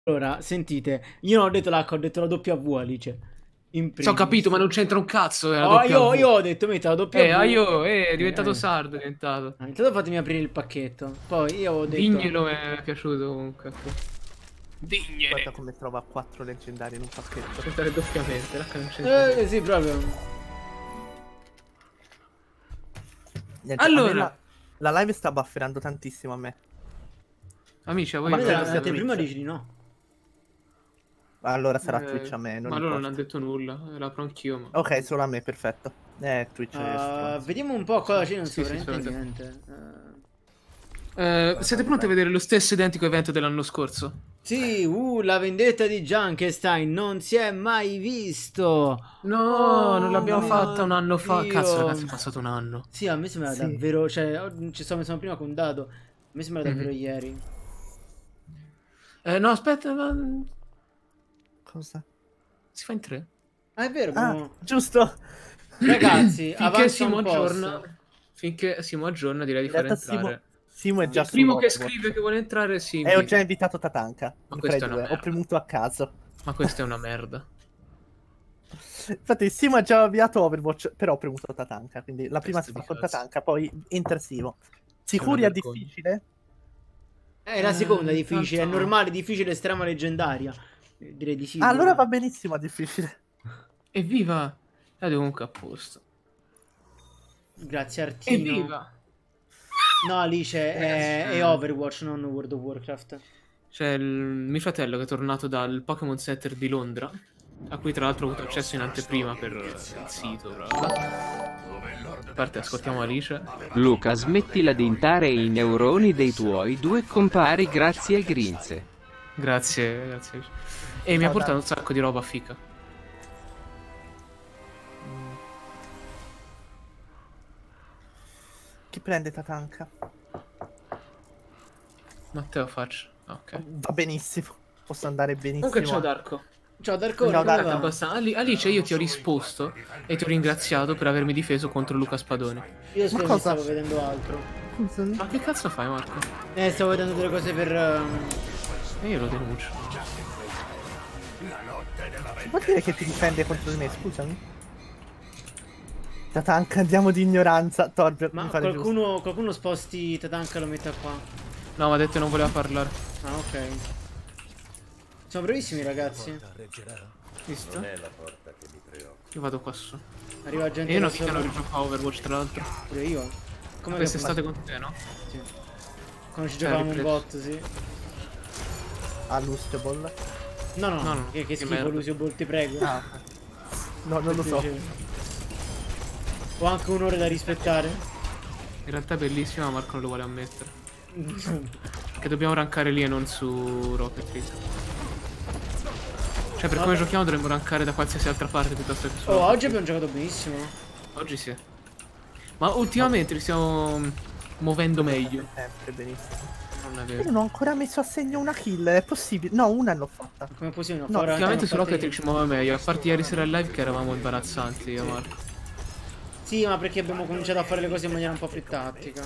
Allora, sentite, io non ho detto l'H, ho detto la W, Alice. In Ci ho primis. capito, ma non c'entra un cazzo. È la Oh, W. io ho detto, metta la W. È diventato sardo, è diventato. Intanto fatemi aprire il pacchetto. Poi io ho detto... Dignelo mi è piaciuto comunque. Guarda Dignelo. come trova 4 leggendari in un pacchetto. C'entrare doppiamente, l'H non c'entra. sì, proprio. Niente, Allora. a me la live sta bufferando tantissimo a me. Amici, a voi Ma Ma credo la sia te Twitch. prima dici di no. Allora sarà Twitch a me, non ma loro non importa. hanno detto nulla, l'apro anch'io. Ma... Ok, solo a me, perfetto. Twitch è stronzo. Vediamo un po' cosa c'è, non so Sì, veramente solamente. niente. Siete pronti a vedere lo stesso identico evento dell'anno scorso? Sì, la vendetta di Junkenstein non si è mai visto. No, non l'abbiamo mio fatta un anno fa. Dio. Cazzo, ragazzi, è passato un anno. Sì, a me sembra Sì. davvero, cioè, ci sto messo prima contato. A me sembra davvero ieri. No, aspetta, ma... Cosa? si fa in 3? Ah, è vero, Ah, abbiamo... giusto! Ragazzi, Finché avanza Simo un posto. aggiorna. Finché Simo aggiorna, direi di In far realtà entrare. Simo è già Il su primo che Overwatch. scrive che vuole entrare, sì. E ho già invitato Tatanka. Ma Fra i questa è una due. Ho merda. premuto a caso. Ma questa è una merda. Infatti Simo ha già avviato Overwatch, però ho premuto Tatanka. Quindi la prima si Testa fa di con cazzo. Tatanka, poi entra Simo. Sicuri Una è vergogna. difficile? È la seconda difficile, è tanto- normale, difficile, estrema, leggendaria. Direi di sì. Ah, allora direi. va benissimo a difficile. Evviva! Ed è comunque a posto. Grazie Artino. Evviva! No, Alice, è Overwatch, non World of Warcraft. C'è mio fratello che è tornato dal Pokémon Center di Londra, a cui tra l'altro ho avuto accesso in anteprima per il sito. A parte, ascoltiamo Alice. Luca, smettila di intare i neuroni dei tuoi due compari grazie al grinze. Grazie, grazie. E mi ha portato un sacco di roba fica. Chi prende Tatanka? Matteo faccio. Ok. Va benissimo. Posso andare benissimo. Comunque ciao Darko. Ciao Darko, No, come Darko, va? Alice, io ti ho risposto e ti ho ringraziato per avermi difeso contro Luca Spadoni. Io scusa, cosa? stavo vedendo altro. Ma che cazzo fai, Marco? Stavo vedendo delle cose per... E io lo denuncio. Si può dire che ti difende contro di me, scusami? Tatanka, andiamo di ignoranza. Torbjorn, Ma mi pare giusto. qualcuno sposti Tatanka e lo metta qua. No, ma ha detto che non voleva parlare. Ah, ok. Sono bravissimi ragazzi. Visto? Io vado qua su. Arriva gente E io da non che non sopra. rigioco a Overwatch, tra l'altro. Pure io. Come Quest'estate con te, no? Sì. Quando ci Cioè, giocavamo un ripreso. bot, sì. Ah, Lucio Ball. No, No, no, che che schifo merda. Lucio Ball, ti prego. Ah, no, non lo so. Ho anche un'ora da rispettare. In realtà è bellissima, ma Marco non lo vuole ammettere. Che dobbiamo rankare lì e non su Rocket League. Cioè, per come giochiamo dovremmo rankare da qualsiasi altra parte piuttosto che su Oh, Rocket oggi abbiamo giocato benissimo. Oggi sì. Ma ultimamente li stiamo muovendo meglio. Sempre benissimo. Non è Io vero. non ho ancora messo a segno una kill, è possibile? No, una l'ho fatta. Come possiamo No, fare? Ultimamente su Rocket League League ci muove meglio. A parte ieri sera in live che eravamo imbarazzanti io e Marco. Sì, ma perché abbiamo cominciato a fare le cose in maniera un po' più tattica.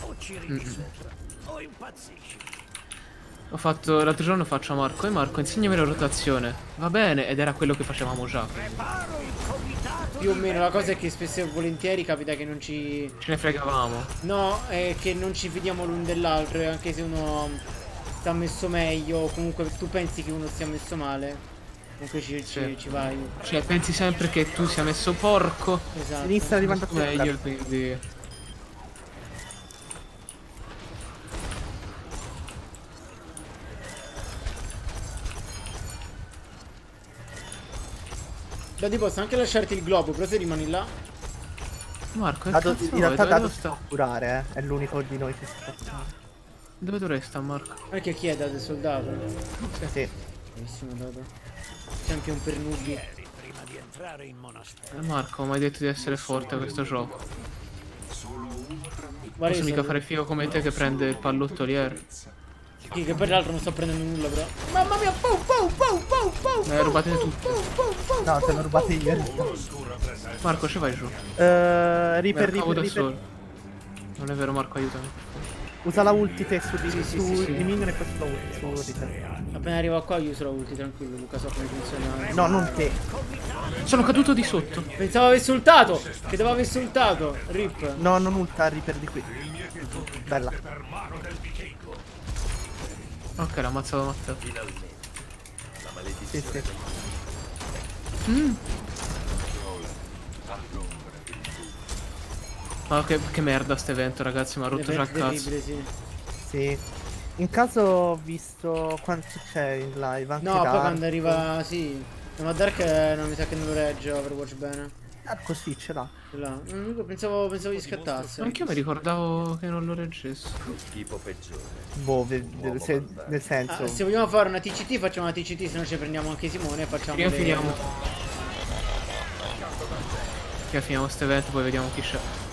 Ho fatto l'altro giorno faccio a Marco e Marco insegnami la rotazione. Va bene, ed era quello che facevamo già. Più o meno la cosa è che spesso e volentieri capita che non ci... Ce ne fregavamo. No, è che non ci fidiamo l'un dell'altro e anche se uno sta messo meglio o comunque tu pensi che uno stia messo male, comunque ci vai. Cioè, pensi sempre che tu sia messo porco. Esatto. Sinistra arrivando a Meglio, te. quindi. Dadi, posso anche lasciarti il globo, però se rimani là... Marco, che Dado, cazzo in vuoi? realtà Dove Dado devo si può sta? curare, È l'unico di noi che si può curare. Dove dovrei sta Marco? Perché chi è Dado il soldato? Sì. Bravissimo Dado. Champion per nubi. Marco, mi hai detto di essere forte a questo gioco. Guarda, Posso io mica sono- fare figo come te che prende il pallottoliere. Che poi tra l'altro non sto prendendo nulla però. Mamma mia, pau pau pau pau pau. Rubate tutte. No, te l'ho rubate ieri. Marco, ci vai giù. Reaper, Me la cavo da Reaper. solo. Non è vero, Marco, aiutami. Usa la ulti te su di, Sì, su sì, sì. di minion e poi sulla ulti su di te. Appena arrivo qua io uso la ulti, tranquillo Luca, so come funziona. No, non te. Sono caduto di sotto. Pensavo avessi ultato! Credevo avessi ultato! Rip! No, non ulta Reaper di qui. Bella. Ok, l'ha ammazzato Matteo. Sì, sì. Ma che merda sto evento, ragazzi, mi ha rotto già il cazzo. Terribile, sì. Sì. In caso ho visto quanto c'è in live. Anche No, poi Dark. quando arriva... sì. Ma Dark non mi sa che non lo regge Overwatch bene. Dark sì, ce l'ha. Ce l'ha. Pensavo gli scattasse. Anch'io mi ricordavo che non lo reggessi. Boh, nel senso. Se vogliamo fare una TCT facciamo una TCT, se no ci prendiamo anche Simone e facciamo Prima le- finiamo. Prima finiamo sto evento, poi vediamo chi c'è.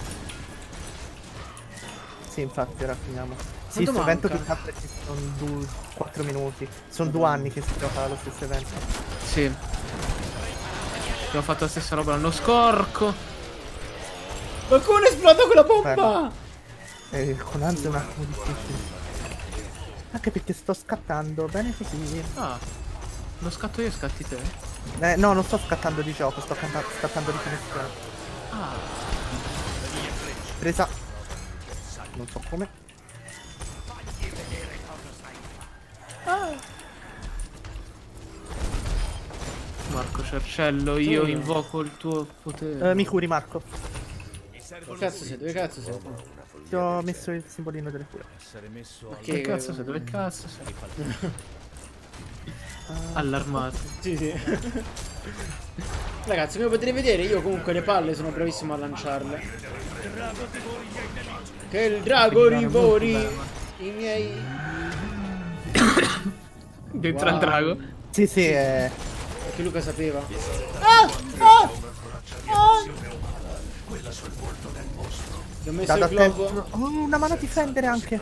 Sì, infatti, ora finiamo. Sì, Quanto questo evento manca? che cazzo ci sono 4 minuti. Sono 2 anni che si gioca lo stesso evento. Sì. Abbiamo fatto la stessa roba l'anno scorso. Qualcuno esplode quella bomba! Con Anzo è un attimo difficile. Anche perché sto scattando bene così. Ah. Lo scatto io, scatti te. No, non sto scattando di gioco, sto scattando di connessione. Ah. Presa. Non so come. Marco Cercello, io invoco il tuo potere. Mi curi, Marco. Dove cazzo sei? Dove cazzo sei? Ti ho messo il simbolino delle cure. Che cazzo sei? Dove cazzo sei? Allarmato. Sì, sì. Ragazzi, come potete vedere, io comunque le palle sono bravissimo a lanciarle. Che il drago rivori i miei... Dentro al drago. Sì, sì, Perché Luca sapeva. Gli ho messo il Dado globo. attento. Oh, una mano a difendere anche.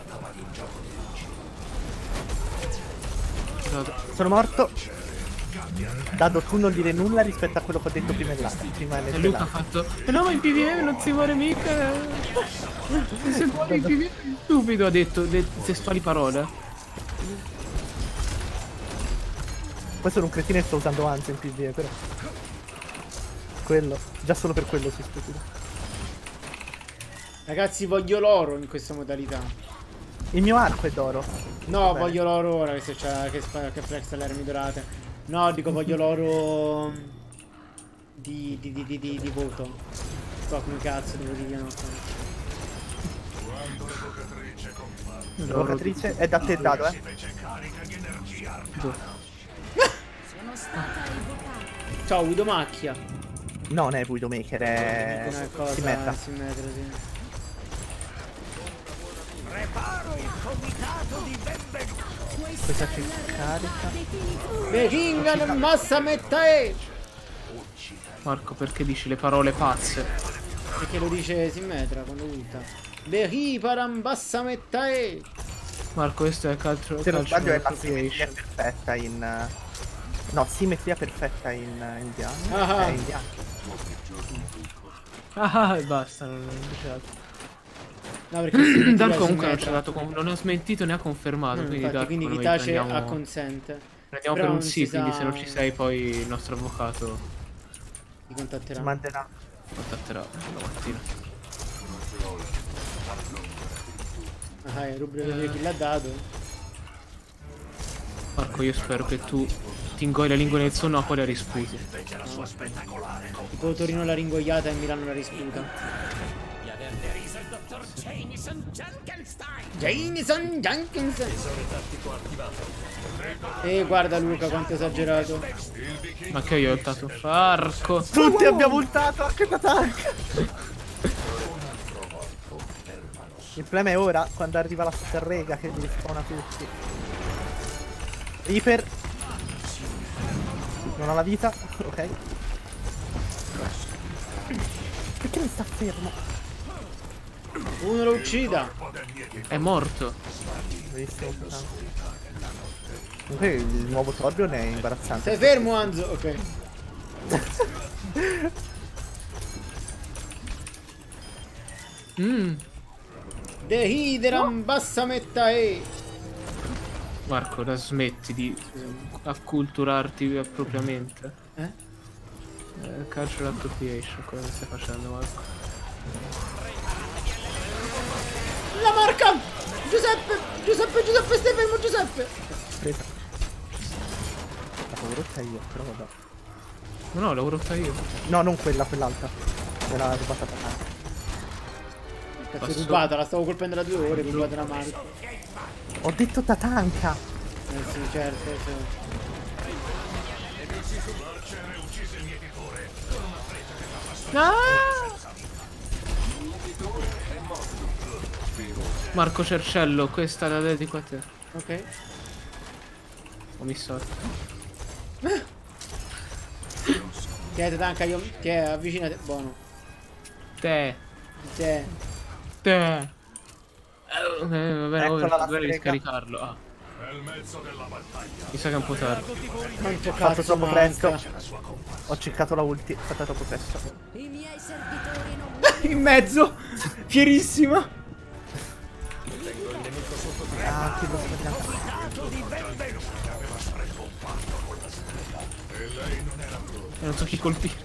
Sono morto. Dado, tu non dire nulla rispetto a quello che ho detto prima E Luca ha fatto. No, ma in PvM non si muore mica. Se muore in PvM stupido, ha detto le testuali parole. Poi sono un cretino e sto usando Anzi in PvE, però. Quello. Già solo per quello si stupido. Ragazzi, voglio l'oro in questa modalità. Il mio arco è d'oro. No, Bene. voglio l'oro ora che c'è che flex alle armi dorate. No, dico voglio l'oro di voto. So come cazzo devo dire no. L'evocatrice è da te Dado, Ciao, Guido Macchia. No, non è Widowmaker, è... Una cosa Simmetra. simmetra, sì. Questa ci carica. Behingan massa mettae! Marco, perché dici le parole pazze? Perché lo dice simmetra quando ulta. Behi parambassa mettae! Marco, questo è calcio. Se non sbaglio è la appropriation. simmetria perfetta in... No, simmetria perfetta in indiano. Ah. È indiano. Ah, e basta, non dice altro. No, perché simmetria Dark comunque non simmetra. ci ha dato non ha smentito né ha confermato. Quindi Infatti, Dark quindi noi Vitace prendiamo, acconsente. prendiamo Però per un non sì, si quindi sa- se non ci sei poi il nostro avvocato Ti contatterà. Ci manderà. contatterà stamattina. Rubrica chi l'ha dato. Marco, io spero che tu ti ingoi la lingua nel sonno ma poi la risputi. Tipo Torino la ringoiata e Milano la risputa. Jameson Junkinson. Guarda Luca quanto è esagerato. Ma che io ho ultato? Marco! Tutti abbiamo ultato anche da tank. Il problema è ora, quando arriva la strega che li spawna tutti. Reaper. Non ha la vita, ok. Perché mi sta fermo? Uno lo uccida. È morto! Bellissimo. Comunque il nuovo Torbjorn è imbarazzante. Stai fermo Anzo. Ok. Dehideram bassametta e. Marco, la smetti di acculturarti appropriamente. Cultural appropriation, cosa stai facendo, Marco? La marca! Giuseppe! Giuseppe, Giuseppe, stai fermo, Giuseppe! Presa. L'avevo rotta io, però vabbè. No, l'avevo rotta io. No, non quella, quell'altra. Quella rubata da tanto. Cazzo, Passo. rubata, la stavo colpendo da 2 ore, rubata la marca. Ho detto Tatanka! Sì, certo, certo. Marco Cercello, questa la dedico a te. Ok. Ho missato. Tieni, tanca, io. Tieni, avvicinati. Buono. Te. Tieni. Te. Va bene, Eccola la dovrei strega. riscaricarlo. Ah. Mi sa che è un po' tardi. Quanto Ho fatto cazzo troppo manca? presto. Ho ciccato la ulti, è fatta troppo presto. I miei servitori non In mezzo! Fierissima! Ah, che lo sto. Non so chi colpire.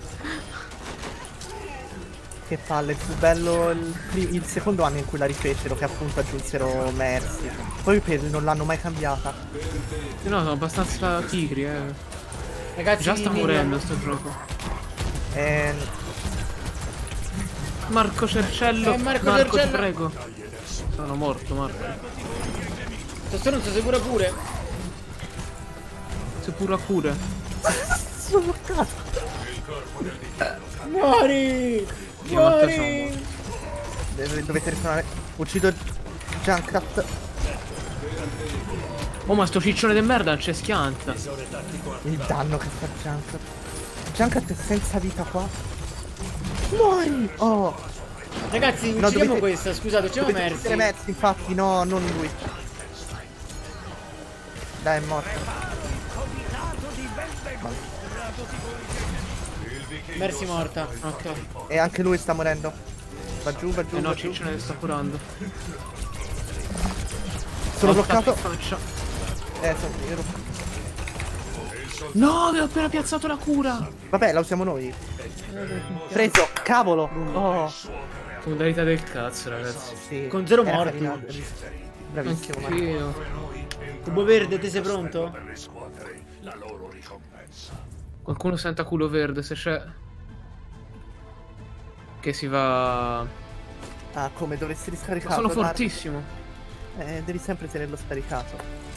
Che palle, fu bello il secondo anno in cui la rifecero, che appunto aggiunsero Mercy. Poi per non l'hanno mai cambiata. No, sono abbastanza pigri, Ragazzi, Già sta mi- morendo sto gioco. Marco Cercello. Marco ti Cercello. prego. Sono morto, Marco. Questo non so se cura pure. Sei pure a cure. Sono bloccato. Muori! Io, Matteo, sono Muori! morto. Dovete ritornare. Uccido Junkrat. Oh, ma sto ciccione di merda non c'è schianta. Il danno che fa Junkrat. Junkrat è senza vita qua. Muori! Oh! Ragazzi, No, uccidiamo dovete- questa, scusate, uccidiamo Dovete uccidere Mercy. Mercy, infatti, no, non lui. Dai, è morto. Mercy morta. Ok. E anche lui sta morendo. Va giù, va giù, Eh no, va giù. ciccione sta curando. Sono Oh, bloccato. faccia. Ero... No, avevo appena piazzato la cura. Vabbè, la usiamo noi. Preso, cavolo. Oh, Modalità del cazzo, ragazzi. sì. Con 0 Era morti. carina. Bravissimo, Marco. Anch'io. Cubo verde, te sei pronto? Qualcuno senta culo verde se c'è. Che si va. Ah, come dovresti Ma riscaricarlo? sono Marco? fortissimo. Devi sempre tenerlo scaricato.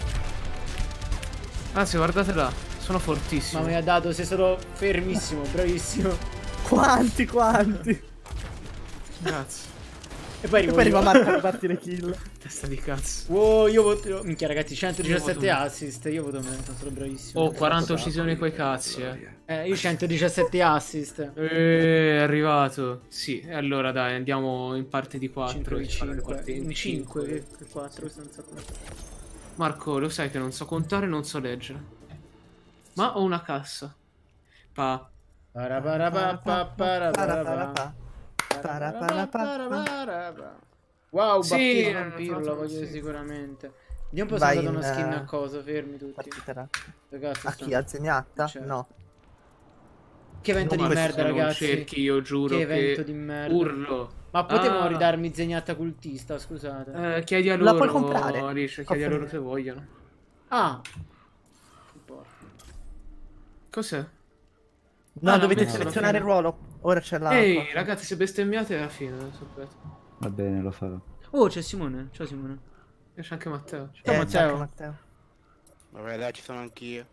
Anzi, guardate là. Sono fortissimo. Ma mi ha dato, sei solo fermissimo, bravissimo. Quanti, quanti? Grazie. E poi E poi arriva arrivo io. Marco a rubarti le kill. Testa di cazzo. Wow, io voto. Minchia, ragazzi, 117 Io voto- assist. Io voto me, sono solo bravissimo. Oh, 40 uccisioni coi cazzi, Io 117 assist. È arrivato. Sì, e allora dai, andiamo in parte di 4. 5 di 5. In 5 che 4 senza contare. Marco, lo sai che non so contare e non so leggere. Ma ho una cassa. Pa. Wow, Sì, battito vampiro, la fatto voglio sì. sicuramente. Vediamo un po' se Vai ho dato una in, skin a cosa, fermi tutti. Partita rapida. Ragazzi, A chi? A Zeniatta? Certo. No. che evento No, di ma merda, se non ragazzi. cerchi, io giuro Che evento che di merda. urlo. Ma potevo Ah. ridarmi Zeniatta cultista, scusate. Chiedi a La loro, puoi comprare? Alice, chiedi a loro se vogliono. Ah. Cos'è? No, Ah, dovete l'ho messo alla selezionare il fine. ruolo. Ora c'è la... Ehi, ragazzi, se bestemmiate alla fine, non sapete. Va bene, lo farò. Oh, c'è Simone. Ciao Simone. E c'è anche Matteo. Ciao, c'è Matteo. anche Matteo. Vabbè, dai, ci sono anch'io.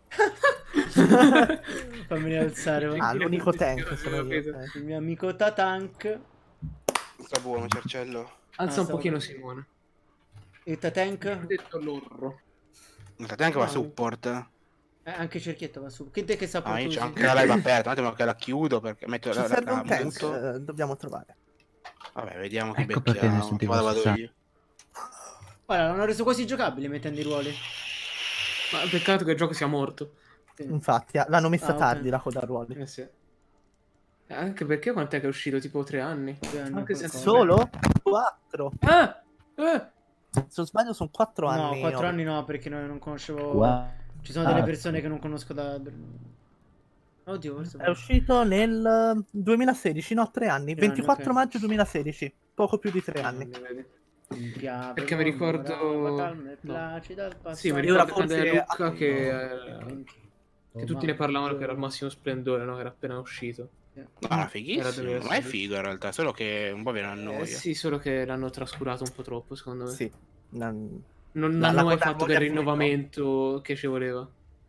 Fammi rialzare. va. Ah, l'unico tank sono io. Capito. ok. Il mio amico Tatank. Sta buono, Cercello. Alza un stavo pochino bene. Simone. Il Tatank. Ho detto l'orro. Non state anche va No. support. Anche Cerchietto va su. Che sa Ah, io c'ho così? anche la live aperta, un attimo che la chiudo perché metto Ci la serve un tank, muto. dobbiamo trovare. Vabbè, vediamo chi Ecco perché ne becchiamo. sentivo Vado assai. io. Guarda, l'hanno reso quasi giocabile mettendo i ruoli. Ma peccato che il gioco sia morto. Sì. Infatti, l'hanno messa Ah, ok. tardi la coda a ruoli. Eh sì. Anche perché quant'è che è uscito? Tipo 3 anni. Due anni, Anche se qualcosa. Solo? 4. Ah! Se non sbaglio sono 4 No, anni. 4 anni no, perché non conoscevo... Qua- Ci sono delle persone che non conosco da... Oddio, forse... È uscito nel 2016, no, 3 anni. 3 anni, 24 ok. maggio 2016. Poco più di 3 anni. Perché mi ricordo- Calma e no. placida al passato. Sì, mi Io ora ricordo quando forse- era Luca che Oh, tutti ne parlavano che era al massimo splendore, no? Che era appena uscito. No, Era era fighissimo. dove- Ma è figo in realtà, solo che un po' viene a noia. Sì, solo che l'hanno trascurato un po' troppo, secondo me. Sì. Non- Non La- hanno la mai cosa fatto voglia quel finito. rinnovamento che ci voleva.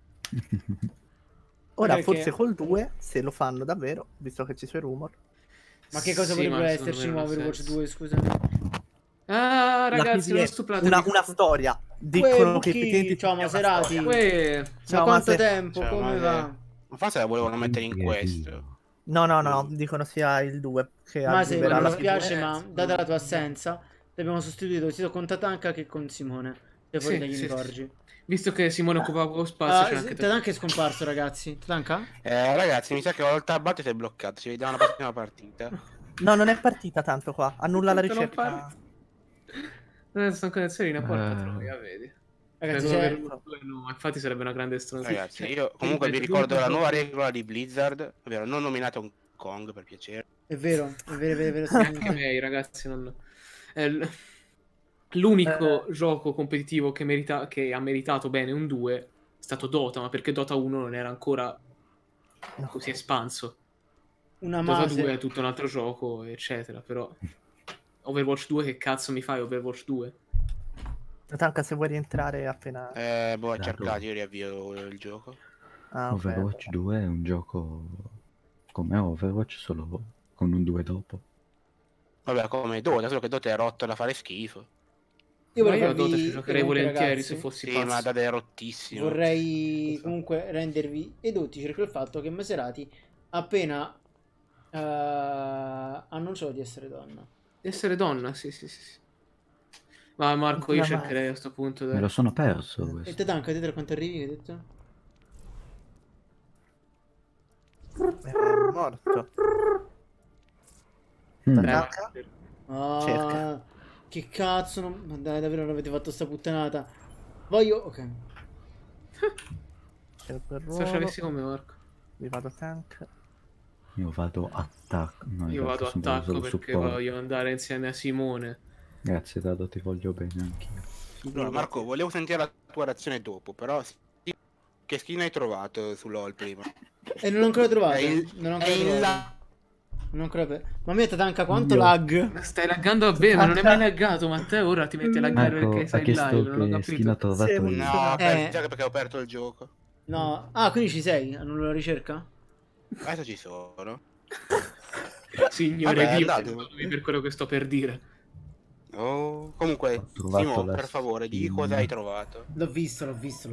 Ora Perché- forse col 2, se lo fanno davvero, visto che ci sono i rumor. Ma che cosa Sì, potrebbe ma esserci in secondo me non ha Overwatch senso. 2, scusami? Ah, ragazzi, la non PvE, stuprate. una storia. Dicono che Buchi, effettivamente ciao, sia una Maserati. storia. Uè, Ma Ciao, quanto Mase. tempo? Cioè, Come ma va? Ma forse la volevano mettere in questo. No, dicono sia il 2 che Ma se arriverà mi alla dispiace, PvE. ma data la tua assenza, ti abbiamo sostituito sia con Tatanka che con Simone. Se poi Sì, te gli sì, ricorgi. visto che Simone occupava poco spazio, c'è anche te. Tatanka è scomparso, ragazzi. Tatanka? Ragazzi, mi sa che ho il tab e si è bloccato. Ci vediamo alla prossima partita. No, non è partita tanto qua. Annulla la Tanto non ricerca. parti. Non sono connezioni, porca troia, vedi. Ragazzi, Per c'è... Overwatch 2 no, infatti sarebbe una grande stronza. Ragazzi, io comunque vi ricordo la nuova regola di Blizzard, ovvero non nominate Hong Kong per piacere. È vero, è vero, è vero. Anche me, ragazzi, non... L'unico gioco competitivo che ha meritato bene un 2 è stato Dota, ma perché Dota 1 non era ancora così espanso. Una Dota mase. 2 è tutto un altro gioco, eccetera, però Overwatch 2 che cazzo mi fai Overwatch 2? Tanca se vuoi rientrare appena. Boh, Dato. cercate, io riavvio il gioco. Ah, ok. Overwatch 2 è un gioco come Overwatch, solo con un 2 dopo. Vabbè, come Dota, solo che Dota è rotto da fare schifo. Io Ma vorrei io a Dota farvi- ci giocherei comunque, volentieri ragazzi, se fossi Sì, pazzo. ma Dota è rottissimo. Vorrei comunque rendervi edotti circa il fatto che Maserati appena annunciò di essere donna. Essere donna, sì. Ma Marco, io Ma- cercherei a sto punto. Me lo sono perso E questo. te Tatanka, te quanto arrivi, che hai detto? È morto. Mm. Tanka? Ah, Cerca. che cazzo, ma dai, davvero non avete fatto sta puttanata. Voglio... Ok. C'è quel Se ci ruolo. avessi come Marco. Vi vado tank. Io vado attacco. No, in Io realtà vado sono attacco solo perché supporto. voglio andare insieme a Simone. Grazie Dado, ti voglio bene anch'io. Allora, Marco, volevo sentire la tua reazione dopo, però che skin hai trovato su LoL prima? E non l'ho ancora trovato. È in- Non l'ho è ancora in trovato. la- Non ho ancora ma mi Tatanka quanto Io- lag? Stai laggando a bene, ma non è mai laggato, Matteo. Ora ti metti a laggare Marco perché ha sei in chiesto live, non ho che skin ha capito. trovato Sì, io. No, Eh. già che perché ho aperto il gioco. No. Ah, quindi ci sei? Annullo la ricerca? Adesso ci sono. Signore Vabbè, Dio, andate. perdonami per quello che sto per dire. Oh, comunque, Ho trovato Simo, la per favore, di skin. cosa hai trovato? L'ho visto.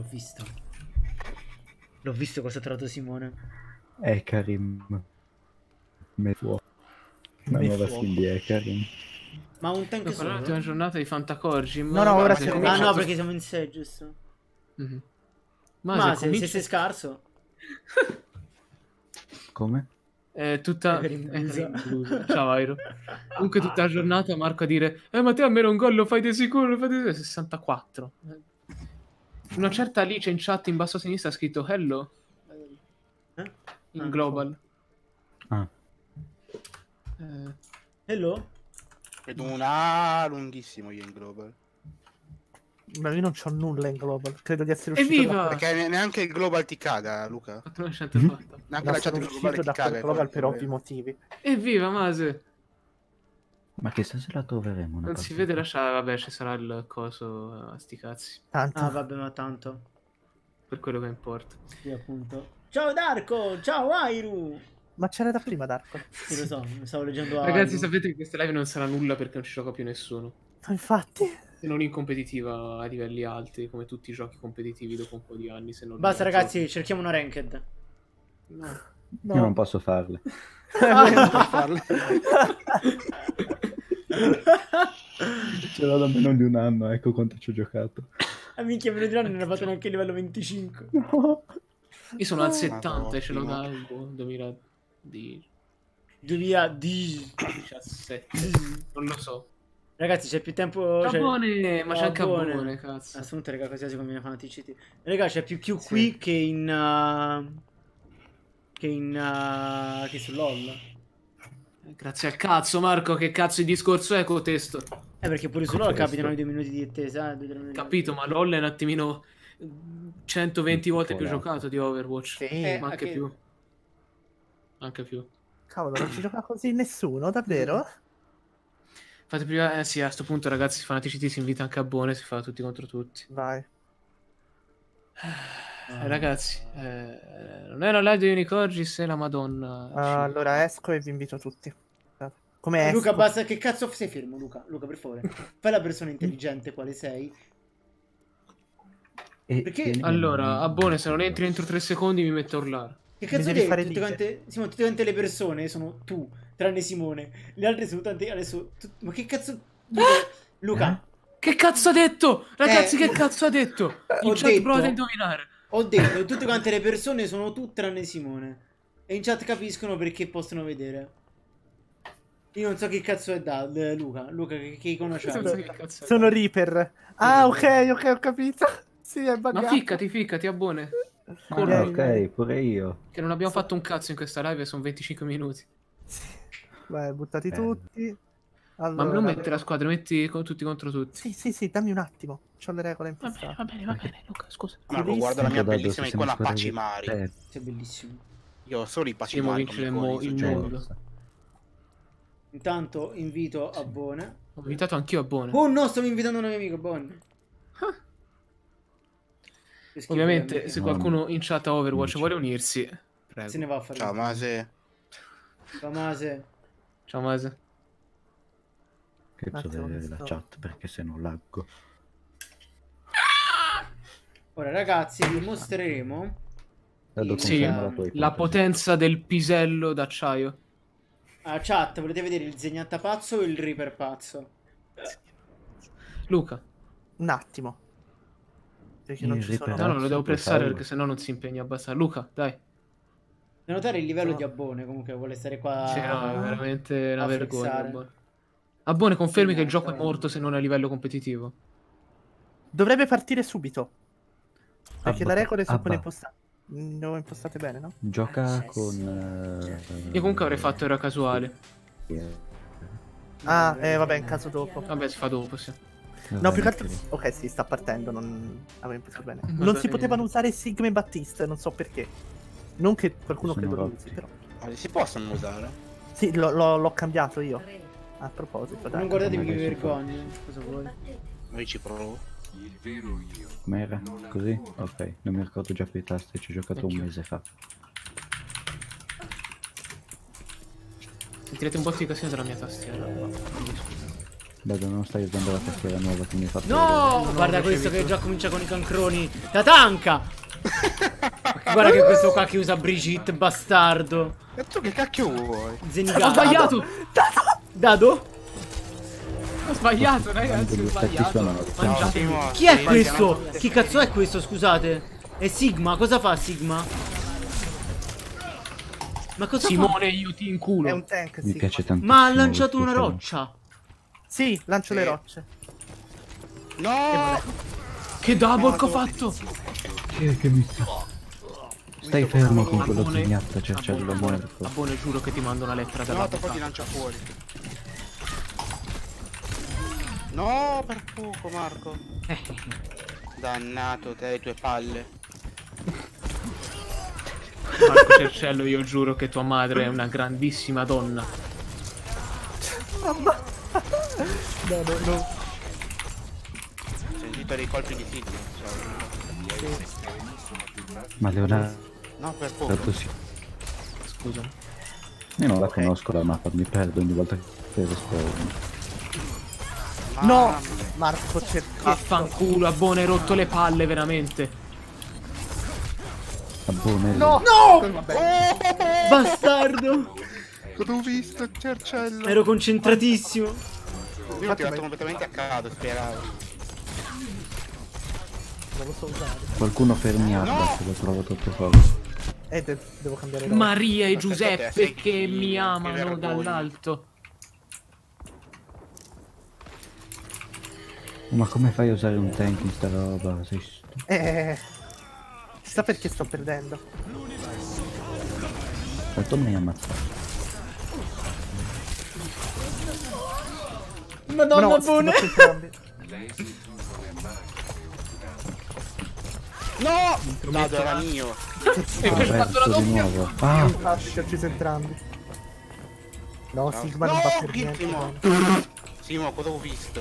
L'ho visto cosa ha trovato Simone. Ekarim. Mefuo. La nuova Mefuo. skin di Ekarim. Ma un tank Sto parlando solo? di una giornata di Fantacorgi. No, no, ora se c'è- comincia- Ah no, perché siamo in 6, giusto? Mhm. Ma se se comincia- sei scarso. Come? È tutta Rimbusa. rimbusa. Ciao Airo. Comunque tutta la giornata Marco a dire ma te almeno un gol lo fai di sicuro, lo fai di sicuro. 64. Una certa Alice in chat in basso a sinistra ha scritto hello Eh? in Ah, global. Ah, Hello? Vedo un A lunghissimo io in global. Ma io non c'ho nulla in global. Credo di essere uscito Evviva! da Perché neanche il global ti caga, Luca. 400 fatta. Neanche No, la chat sono global uscito ti da caga. quel è global quello per il ovvi motivi. Evviva Mase! ma chissà se la troveremo una Non si partita. vede la chat, vabbè ci sarà il coso a sti cazzi. Tanto. Ah vabbè, ma tanto. Per quello che importa. Sì, appunto. Ciao Darko! Ciao Airu! Ma c'era da prima Darko. Sì, lo so, mi stavo leggendo Ragazzi Airu. sapete che queste live non sarà nulla perché non ci gioca più nessuno. Ma infatti. Se non in competitiva a livelli alti, come tutti i giochi competitivi dopo un po' di anni. Se non Basta giochi. ragazzi, cerchiamo una ranked. No. No. Io non posso farle. Non puoi farle. Ce l'ho da meno di un anno, ecco quanto ci ho giocato. A minchia, meno di un anno non ho fatto neanche il livello 25. No. Io sono al 70 e ce l'ho ottimo. dal 2017. 2010. Non lo so. Ragazzi, c'è più tempo. Abone, ma c'è anche Abone. Abone, cazzo. Assunto, raga, così come viene fanaticiti. Raga, c'è più Q qui che in. Che su LOL. Grazie al cazzo, Marco, che cazzo di discorso è con testo? Perché pure su LOL capitano i 2 minuti di attesa. Capito, ma LOL è un attimino 120 volte più Volato. giocato di Overwatch. Sì. Ma anche anche- più. Anche più. Cavolo, non ci gioca così nessuno, davvero? Fate prima, sì, a sto punto, ragazzi, Fanaticity si invita anche a Bone, si fa tutti contro tutti. Vai. Ragazzi, non è una live di Unicorgis, è la Madonna. Allora esco e vi invito tutti. Come esco? Luca, basta. Che cazzo sei fermo, Luca? Luca, per favore. Fai la persona intelligente quale sei. Perché- Allora, a Bone, se non entri entro 3 secondi mi metto a urlare. Che cazzo devi devi? fare Tutte lite. quante... Simone, tutte quante le persone sono tu, tranne Simone. Le altre sono tante. Adesso. Ma che cazzo. Luca, Che cazzo ha detto? Ragazzi, Eh, che cazzo ha detto? In ho chat detto- provate a indovinare. ho detto tutte quante le persone sono tu, tranne Simone. E in chat capiscono perché possono vedere. Io non so che cazzo è Luca. Luca, che icono c'ha? Non so che cazzo è. Sono Reaper. Ah, ok, ho capito. Sì, è Ma buggato. ficcati, a Bone. Ah, ok, pure io. Che non abbiamo fatto un cazzo in questa live e sono 25 minuti. Vai, buttati tutti. Ma Allora... non mettere la squadra, metti tutti contro tutti. Sì, dammi un attimo. C'ho le regole impostate. Va bene, Luca, scusa. Marco, guarda la mia Guardate, bellissima siamo icona squadra Pacimari. che- Sei bellissimo. Io ho solo i Simo Pacimari vince il come icone, cioè, mondo. Intanto invito a Bone. Ho invitato anch'io a Bone. Oh no, stavo invitando un mio amico, Bone. Che schifo, Ovviamente, veramente. se qualcuno in chat a Overwatch vuole unirsi, prego. Se ne va a fare. Ciao Mase. Mase. Ciao Mase. Che Attimo, so vedere che la sto- chat perché se no laggo. Ora ragazzi vi mostreremo Dado Sì, conferma la tua la ipotesi. potenza del pisello d'acciaio. a chat, volete vedere il Zenyatta pazzo o il Reaper pazzo? Luca. Un attimo. Perché non Il ci sono... Reaper. No, lo devo puoi pressare farlo. perché sennò non si impegna abbastanza. Luca, dai. Da notare il livello No. di Abbone, comunque vuole stare qua Sì, no, è veramente una a vergogna. flexare. Abbone. Abbone, confermi Sì, che il no, gioco è sta- morto se non a livello competitivo. Dovrebbe partire subito. Perché Abba, le regole sono Abba. impostate. Le ho impostate bene, no? Gioca con... Io comunque avrei fatto era casuale. Ah, vabbè, in caso dopo. Vabbè, si fa dopo, sì. No, più che altro... Ok, sì, sta partendo, non avevo impostato bene. Va Non si bene. potevano usare Sigma e Battista, non so perché. Non che qualcuno Sono credo lo rotti. usi, però. Ma si possono usare? Sì, l'ho cambiato io. A proposito, dai. Non guardatevi che vi Magari si può. vergogno. Cosa vuoi? Noi ci provo. Com'era? Così? Ok, non mi ricordo già più i tasti, ci ho giocato un Anch'io. mese fa. Sentirete un po' di casino dalla mia tastiera. Dado, non stai usando la tastiera nuova che mi hai fatto No! non Guarda ho questo che ricevuto. già comincia con i cancroni. Tatanka! Guarda che questo qua che usa Brigitte, bastardo. E tu che cacchio vuoi? Zenigato. Ho sbagliato! Dado? Ho sbagliato, ragazzi, ho Gli stati sbagliato. sonori. Mangiatemi. Chi è questo? Che cazzo è questo, scusate? È Sigma, cosa fa Sigma? Ma cosa fa? Simone, io ti È inculo. un tank, Mi sì. piace tantissimo. Ma ha lanciato lo una stile. roccia. Sì, lancio le Sì. rocce. No! Che double che ho fatto! Chi è che mi sta? Stai fermo con quello Abbone, zignatta, cercello Abbone, morto. Abbone, giuro che ti mando una lettera No, dopo ti dall'avvocato. lancia fuori. No, per poco, Marco. Dannato te e le tue palle. Marco Cercello, io giuro che tua madre è una grandissima donna. No. Ho sentito dei colpi di signo. Ma Leonardo No, per poco. sì. Scusa. Io non la conosco la mappa, mi perdo ogni volta che rispondo. No! Marco, cerca. Affanculo, Abbone, hai rotto le palle, veramente. Abbone. No! Bastardo. L'ho visto, Cercello. Ero concentratissimo. Io l'ho tirato completamente a caso, speravo. Non lo so usare. Qualcuno fermi Abba, se lo trovo troppo forte. Devo cambiare roba. Maria e Aspetta, Giuseppe sei- che mi che amano vergogna. dall'alto. Ma come fai a usare un tank in sta roba? Sei Chissà perché sto perdendo. Tanto mi hai ammazzato. Madonna No, buone. sono entrambi. No! Dado era mio. Perso di nuovo. Ah, Infatti, ci ho ucciso entrambi. No, Sigma non No, va per Simo. niente. Simo, cosa ho visto?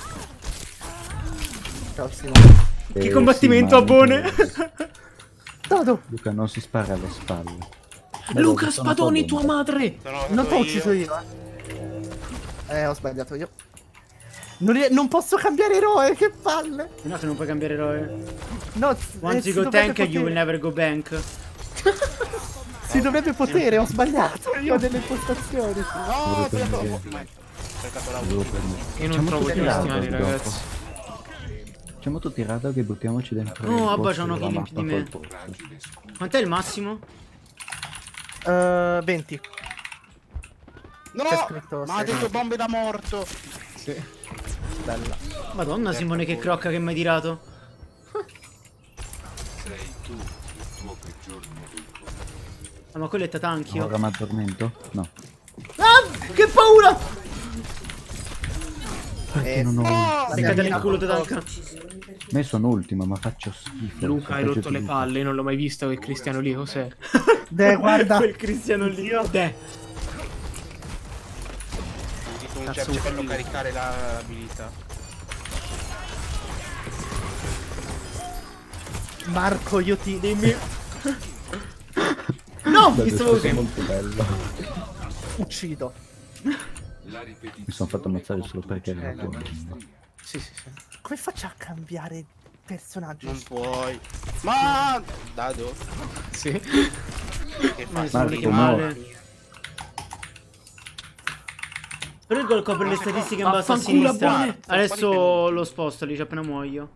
Ciao, Simo. Che combattimento a buone. Dado! Luca non si spara alle spalle. Luca, Sono spadoni, solo tua madre! Non t'ho ucciso io. Ho sbagliato io. Non posso cambiare eroe, che palle! No, che non puoi cambiare eroe. No, Once si you go dovrebbe tank, you will potere. never go bank. Si dovrebbe potere, ho sbagliato io delle impostazioni. No, Volevo ho prendere- cercato la volevo prendere. Io non Facciamo trovo i tutti cristiani, Radog ragazzi. dopo. Facciamo tutti i Radog e buttiamoci dentro. Oh, il Abba, posto c'ha uno della kill in più di mappa me. col posto. Quant'è il massimo? 20. No! C'è scritto Ma ha detto bombe da morto. Bella. Madonna Simone, che crocca che mi hai tirato. Ah, ma quello è Tatanchio. Ora mi addormento? No. Ah, che paura! Perché non ho... Beccate nel culo Tatanka. Me sono ultimo, ma faccio schifo. Luca, hai Peggio rotto di le Luca. palle, io non l'ho mai visto quel cristiano lì, cos'è? Guarda. Quel Cristiano lì. Deh. Dico un Cazzo, cervello un caricare l'abilità. Marco, io ti... Dimmi. No, mi Guarda, stavo è stato usando. molto bello. uccido. Mi sono fatto ammazzare solo perché ero buono. Sì, sì, sì. Come faccio a cambiare personaggio? Non puoi. Ma Dado? Sì. Che Mi fai? sono Marco, che male. Però il gol copre le statistiche in basso a Vaffanculo, sinistra. buone. Adesso lo sposto lì, appena muoio.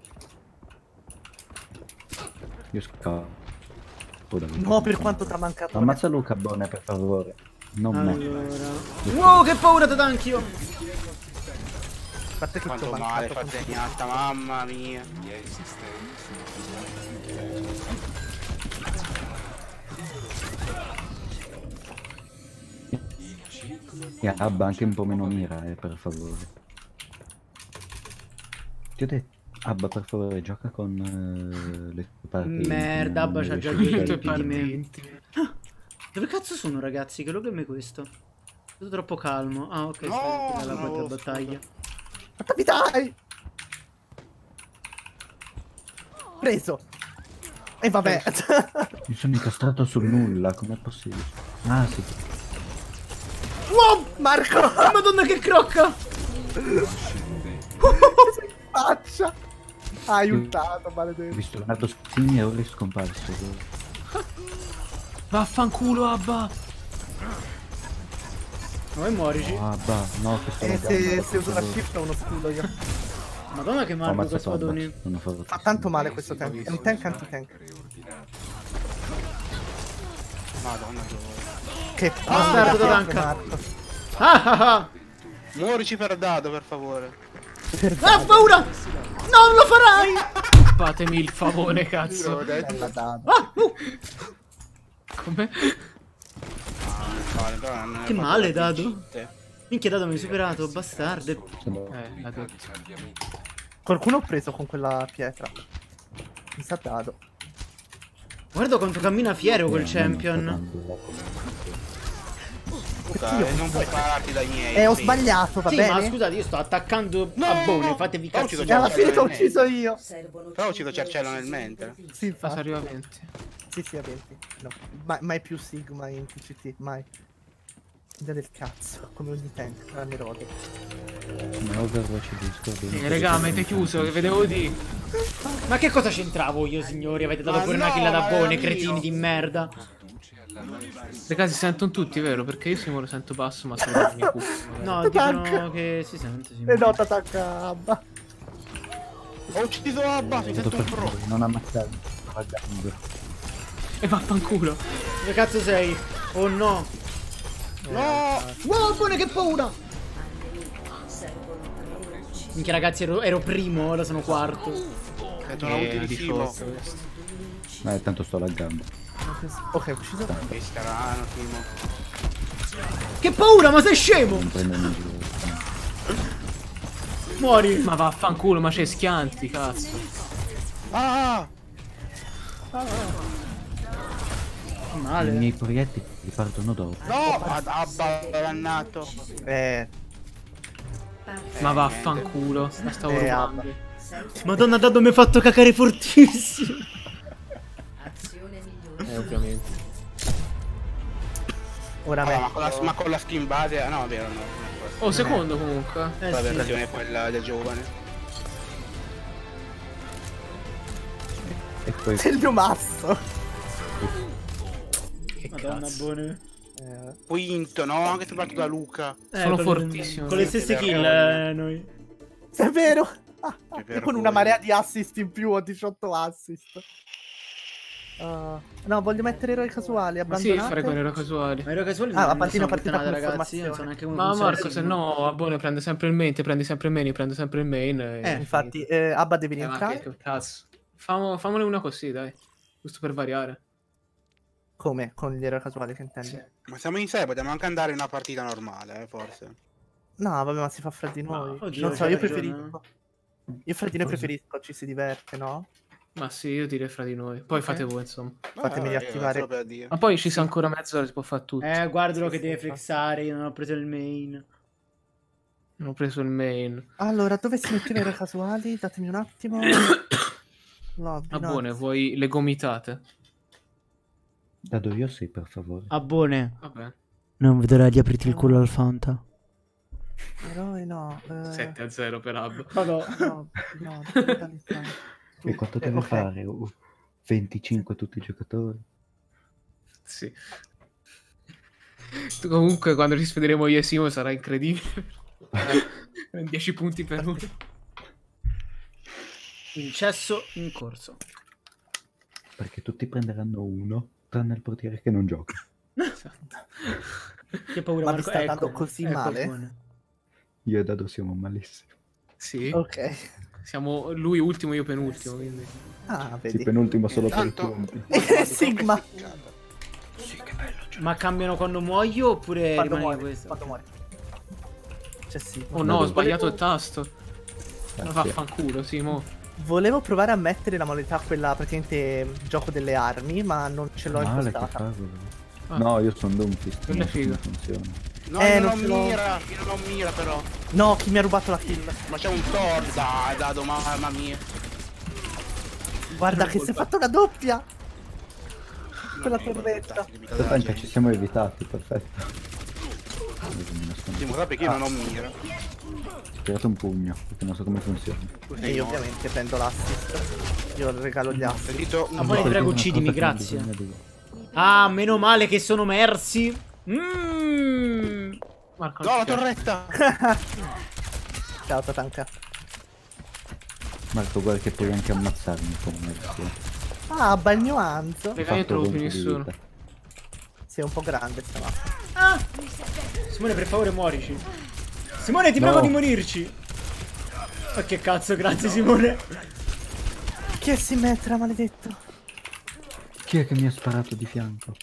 Io scappo. No, per quanto ti ha mancato. Ammazza Luca Bone, per favore. Non me. Allora. Wow, che paura Tatanchio! A parte che ti ho Quanto male mancato. fa segnata, mamma mia. E Abba anche un po' meno mira, per favore. Ti ho detto, Abba, per favore, gioca con le tue parti. Merda, Abba c'ha già riesci a due giocare colpi di me. intime. Dove cazzo sono ragazzi? Che logam è questo? Tutto troppo calmo. Ah, ok, No, sta nella no, qualche battaglia. Dai! Preso! E vabbè. Mi sono incastrato sul nulla, com'è possibile? Ah, sì. Wow! Marco! Madonna che crocca! Faccia! Ha aiutato, Ho maledetto. visto Leonardo Spazzini e ora è scomparso. Vaffanculo, Abba! Vai muorici. Oh, Abba, no, che sto Se uso la shift ho uno scudo io. Madonna che Ho male con ammazzato Abba. spadoni. Non ho fatto Fa tanto male questo tank. È un tank anti-tank. Madonna dove. Che Bastardo palle, Tatanka. Marco. Ah ah ah! Muorici per Dado, per favore. Ah, paura! Non lo farai! Fatemi il favore, cazzo. Bella data. Ah, Come? Vale, però non è Che fatto male, da Dado. vincente. Minchia Dado mi hai superato, bastardo. La detto. Qualcuno ho preso con quella pietra. Mi sa dado. Guarda quanto cammina fiero quel champion. Luca, non puoi pararti dai miei. Ho sì. sbagliato, va Sì, bene? ma scusate, io sto attaccando No! a Bone, fatevi Però cazzo. ci E alla Cercello fine ti ho nel ucciso io. Però ho ucciso Cercello nel mentre. Sì, Passa infatti. arriva a 20. Sì, a 20. No. Mai più Sigma in TCT, mai. Idea del cazzo, come ogni tank, tranne Rode. Ma Overwatch Discord. Raga, mi avete chiuso, che vedevo di... Ma che cosa c'entravo io, signori? Avete dato Ma pure una no, kill da ma era Bone, mio. cretini di merda. Raga, si sentono tutti, vero? Perché io Simo lo sento basso, ma solo la mia cuffia. No, Tatanka. dicono che si sente, sì. E no, Tatanka Abba. Ho ucciso Abba, sei stato un pro. Non ammazzarmi, sto vagando. E vaffanculo. Dove cazzo sei? Oh no. No! Wow, Bone, che paura! Minchia ragazzi, ero primo, ora sono quarto. È tornato utilissimo. Tanto sto laggando. Ok, ho ucciso. Che strano, Timo. Che paura, ma sei scemo! Non prendermi in giro. Muori! Ma vaffanculo, ma c'è schianti, cazzo. Ah! I Male. miei proiettili partono dopo. No! Abba, dannato. Ma vaffanculo, la stavo rubando. Madonna, Dado mi ha fatto cacare fortissimo. Ovviamente. Ora Ma con la skin base... Ah, no, vero, no. Oh, secondo comunque. Vabbè, ragione quella del giovane. E poi c'è il mio masso. Madonna, buone. Quinto, no? Anche se parto da Luca. Sono con fortissimo. Con le stesse kill noi. È vero. Che Io con vergogna. una marea di assist in più ho 18 assist. No, voglio mettere eroi casuali, Ma sì, abbandonate. fare con eroi casuali. Ma ero casuale. Ah, la non partita sono partita puttanate, con ragazzi. Io non so formazione. neanche come Ma funziona Marco, il se team. no, Abbone prende sempre il main, ti prendi sempre il main, io prendo sempre il main. Infatti, Abba devi Ma rientrare. che cazzo. Famone una così, dai. Giusto per variare. Come? Con gli eroi casuali che intendi? Sì. Ma siamo in 6, potevamo anche andare in una partita normale, forse. No, vabbè, ma si fa fra di noi. oddio, Non so, c'hai io ragione, preferisco. Io fra di noi preferisco, ci si diverte, no? Ma sì, io direi fra di noi. Poi fate voi, insomma. Fatemi riattivare. solo per dire. Ma poi ci sa ancora mezz'ora, si può fare tutto. Guardalo che deve flexare. Io non ho preso il main. Non ho preso il main. Allora, dove si mettono i eroi casuali? Datemi un attimo. Lobby, no. Abbone, vuoi le gomitate? Dado io sì, per favore. Abbone. Vabbè. Non vedo l'ora di aprirti il culo al Fanta. Eroi no. 7-0 per Ab. No, E quanto deve ok. fare? 25 tutti i giocatori? Sì. Tu comunque quando ci sfideremo io e Simo sarà incredibile. 10 punti per uno. Incesso in corso. Perché tutti prenderanno uno, tranne il portiere che non gioca. Che paura, Ma vi Marco. sta andando così male? Abbone. Io e Dado siamo malissimo. Sì. Ok. Siamo lui ultimo, io penultimo, quindi. Ah, Sì, vedi. penultimo solo per i Tanto- punti. Sigma. Ma cambiano quando muoio oppure Quando rimane muore. questo? Quando muore. Cioè sì. Oh no, ho Volevo- sbagliato il tasto. Ma Grazie. vaffanculo, Simo. Volevo provare a mettere la modalità quella praticamente gioco delle armi, ma non ce l'ho Male, che impostata. cavolo. Ah. No, io sono Doomfist, Quella non è so come figa. funziona. No, non non ce l'ho. mira, io non ho mira però. No, chi mi ha rubato la kill? Ma c'è un Thor, dai, Dado, mamma mia. Guarda che si è fatto una doppia! Quella torretta. Aspetta, ci siamo evitati, perfetto. Mi nascondo. Timo, sai perché io non ho mira? Ho tirato un pugno, perché non so come funziona. Tu E sei io morto. ovviamente prendo l'assist. Io regalo gli Ho assist. sentito un Abbone, Perché prego, è una uccidimi, cosa che non grazie. bisogna dire. Ah, meno male che sono mersi. Mmm. Marco, No, la non ti piace. torretta! Ciao Tatanka. Marco, guarda che puoi anche ammazzarmi con me. Ah, ba il mio Anzo. Raga, io trovo più nessuno. Sei un po' grande sta mappa. Ah! Simone, per favore, muorici. Simone, ti No. prego di morirci. Ma che cazzo, grazie Simone. Chi è Simmetra, maledetto? Chi è che mi ha sparato di fianco?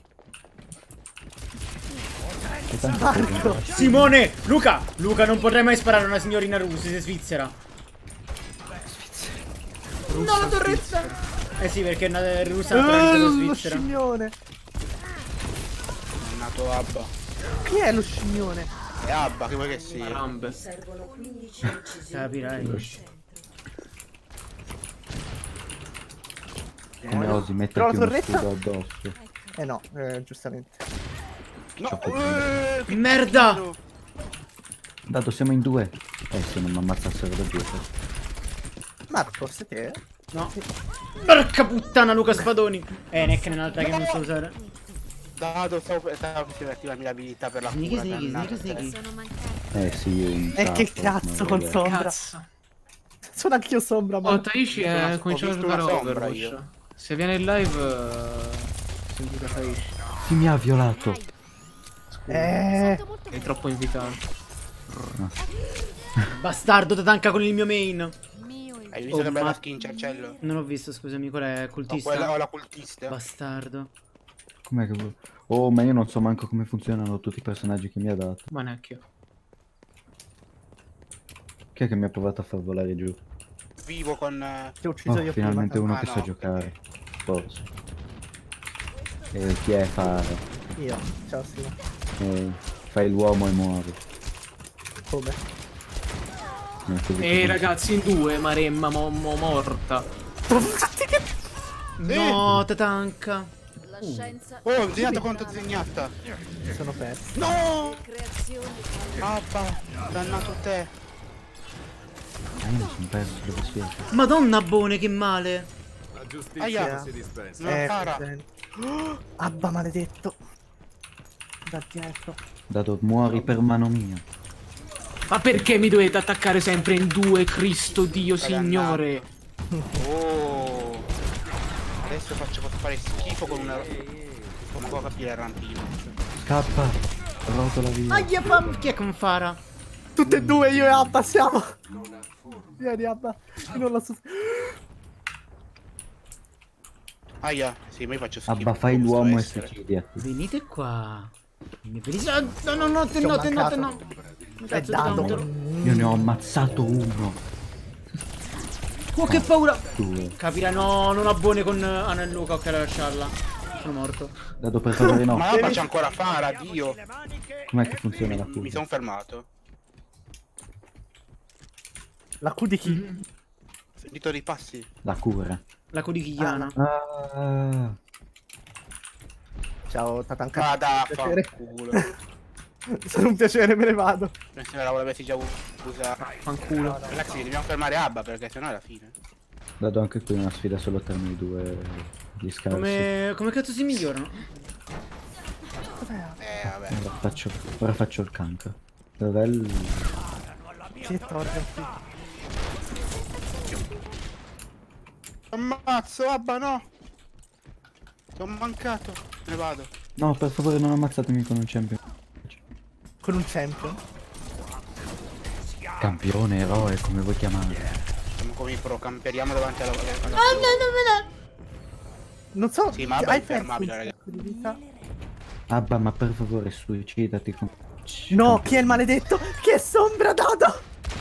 E tanto Marco. Simone! Luca! Luca, non potrei mai sparare a una signorina russa, sei svizzera. No, la torretta! Eh sì, perché è una russa naturalmente Lo svizzera. scimmione. È nato Abba. Chi è lo scimmione? È Abba, che vuoi che sia? Rambe. Capirai. come osi Però metterti la uno torretta? scudo addosso. No, giustamente. No, che Merda! cazzo. Dato siamo in due. Se non mi ammazzassero da dietro. Marco, sei te? No. Porca puttana, Luca Spadoni. Neck nell'altra che non so usare. Dado, stavo per attivarmi l'abilità per la Sneaky, cura. sneaky, dannata. sneaky, sneaky. Sono mancati. Sì, io in Che capo, cazzo ma con vabbè. Sombra? Cazzo. Sono anch'io Sombra, ma... Oh, Taishi è Ho cominciato a visto una giocare sombra Overwatch. io. Se viene in live, sentite Taishi. Chi mi ha violato? Sento molto È troppo invitante. Bastardo, Tatanka con il mio main. Hai visto Oh, che bella ma- skin Cercello? Non ho visto, scusami, qual è? No, Cultista? quella o la cultista. Bastardo. Com'è che... Oh, ma io non so manco come funzionano tutti i personaggi che mi ha dato. Ma neanche io. Chi è che mi ha provato a far volare giù? Vivo con... Ti ho ucciso Oh, io finalmente prima. uno Ah, che no, sa ok. giocare. Forse. E chi è fare? Io. Ciao Simo. Fai l'uomo e muori. Come? Ragazzi, in due, Maremma, morta. No, Tatanka. La scienza Oh, ho disegnato quanto disegnata. Sono perso. No! e creazioni Papà, dannato te. Ah, io mi sono perso dove siete. Madonna Bone, che male. Aia, non para. presente. Abba maledetto. Da dietro. Dato muori per mano mia. Ma perché mi dovete attaccare sempre in due, Cristo Dio, Signore? Oh. Adesso faccio fare schifo con una... Non può capire il rampino. Scappa! Rotola via. Aia, fam. Chi è con Fara? Tutte e due io e Abba siamo. Vieni Abba. Io non la so. Aia, sì, ma io faccio schifo. Abba, fai come l'uomo e sto essere. suicidia. Venite qua. No, no, no, te no, te no, te no. Cazzo, danno. Tatanka. Io ne ho ammazzato uno. Oh, che paura. Due. Capirà, no, non ho Bone con Anna e Luca. Ok, lasciarla. Sono morto. Dato per favore no. Ma la faccio ancora fare, Dio. Com'è che funziona la Mi cura? sono fermato. La Q di chi? Ho sentito dei passi. La cura. La codichiana. Ah. Ciao Tatanka. Ah, da, Piacere. fanculo. Sono un piacere, me ne vado. Penso che la volessi già usare. Fanculo. Ragazzi, dobbiamo fermare Abba perché sennò è la fine. Dato anche qui una sfida solo tra noi due. Gli scarsi. Come cazzo si migliorano? Vabbè. Ora faccio il cancro. Dov'è il... Che torre qui. Ammazzo, Abba, no! Ti ho mancato. Me ne vado. No, per favore non ammazzatemi con un champion. Con un champion. Campione, eroe, come vuoi chiamarlo. Siamo come i pro, camperiamo davanti alla... Non so. Sì, ma Abba è hai perso infermabile, un ragazzi. sacco di vita? Abba, ma per favore suicidati con... No, chi è il maledetto? Che sombra Dado?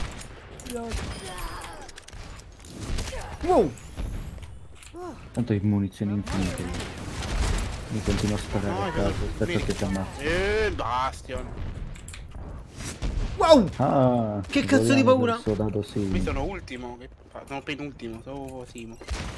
Wow. Tanto hai munizioni infinite. Mi continuo a sparare a caso, aspetta che ti ammazzo. Bastion. Wow. Ah, Che cazzo di vogliamo paura? verso Dado sì. Mi sono ultimo. Sono penultimo, sono Simo.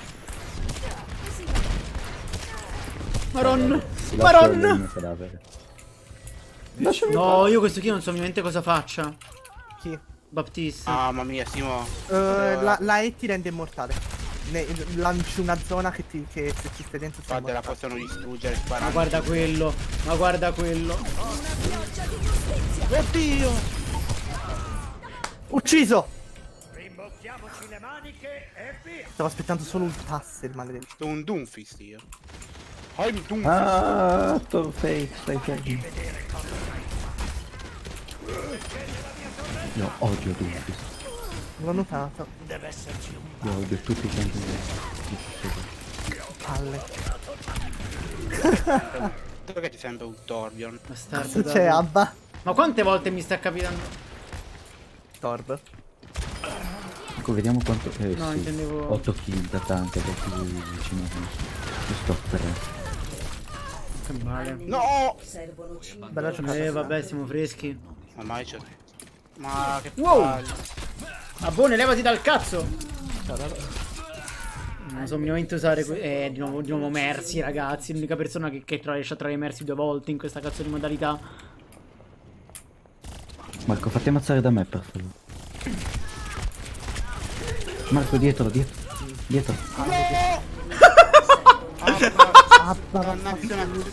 Maron. Ti lascio il Maron. mio cadavere. No, io questo qui non so ovviamente cosa faccia. Chi? Baptiste. Mamma mia, Simo. La E ti rende immortale. Lanci una zona che se ci stai dentro sei Guarda, la immortale. possono distruggere Ma sparando. guarda quello. Ma guarda quello. Oddio! Ucciso! Stavo aspettando solo un tasso, il maledetto. Sono un Doomfist io. I'm Doomfist. Ah, Torfei, stai fermo. Io odio Doomfist. L'ho notato. Io odio tutti i campioni. Palle. Perché c'è sempre un Torbjorn? Bastardo. Cosa c'è Dado. Abba? Ma quante volte mi sta capitando? Torb. Ecco, vediamo quanto... No, sì. intendevo- 8 kill da tanto, da più vicino a me. Io sto 3. Che male. No! servono 5. Bella giocata. Vabbè, siamo freschi. Ormai c'è. Ma che Wow! palle. Abbone, levati dal cazzo! Non so minimamente usare di nuovo Mercy, ragazzi. L'unica persona che riesce a trarre Mercy 2 volte in questa cazzo di modalità. Marco, fatti ammazzare da me, per favore. Marco, dietro, dietro. Dietro. Abba, Dannazione.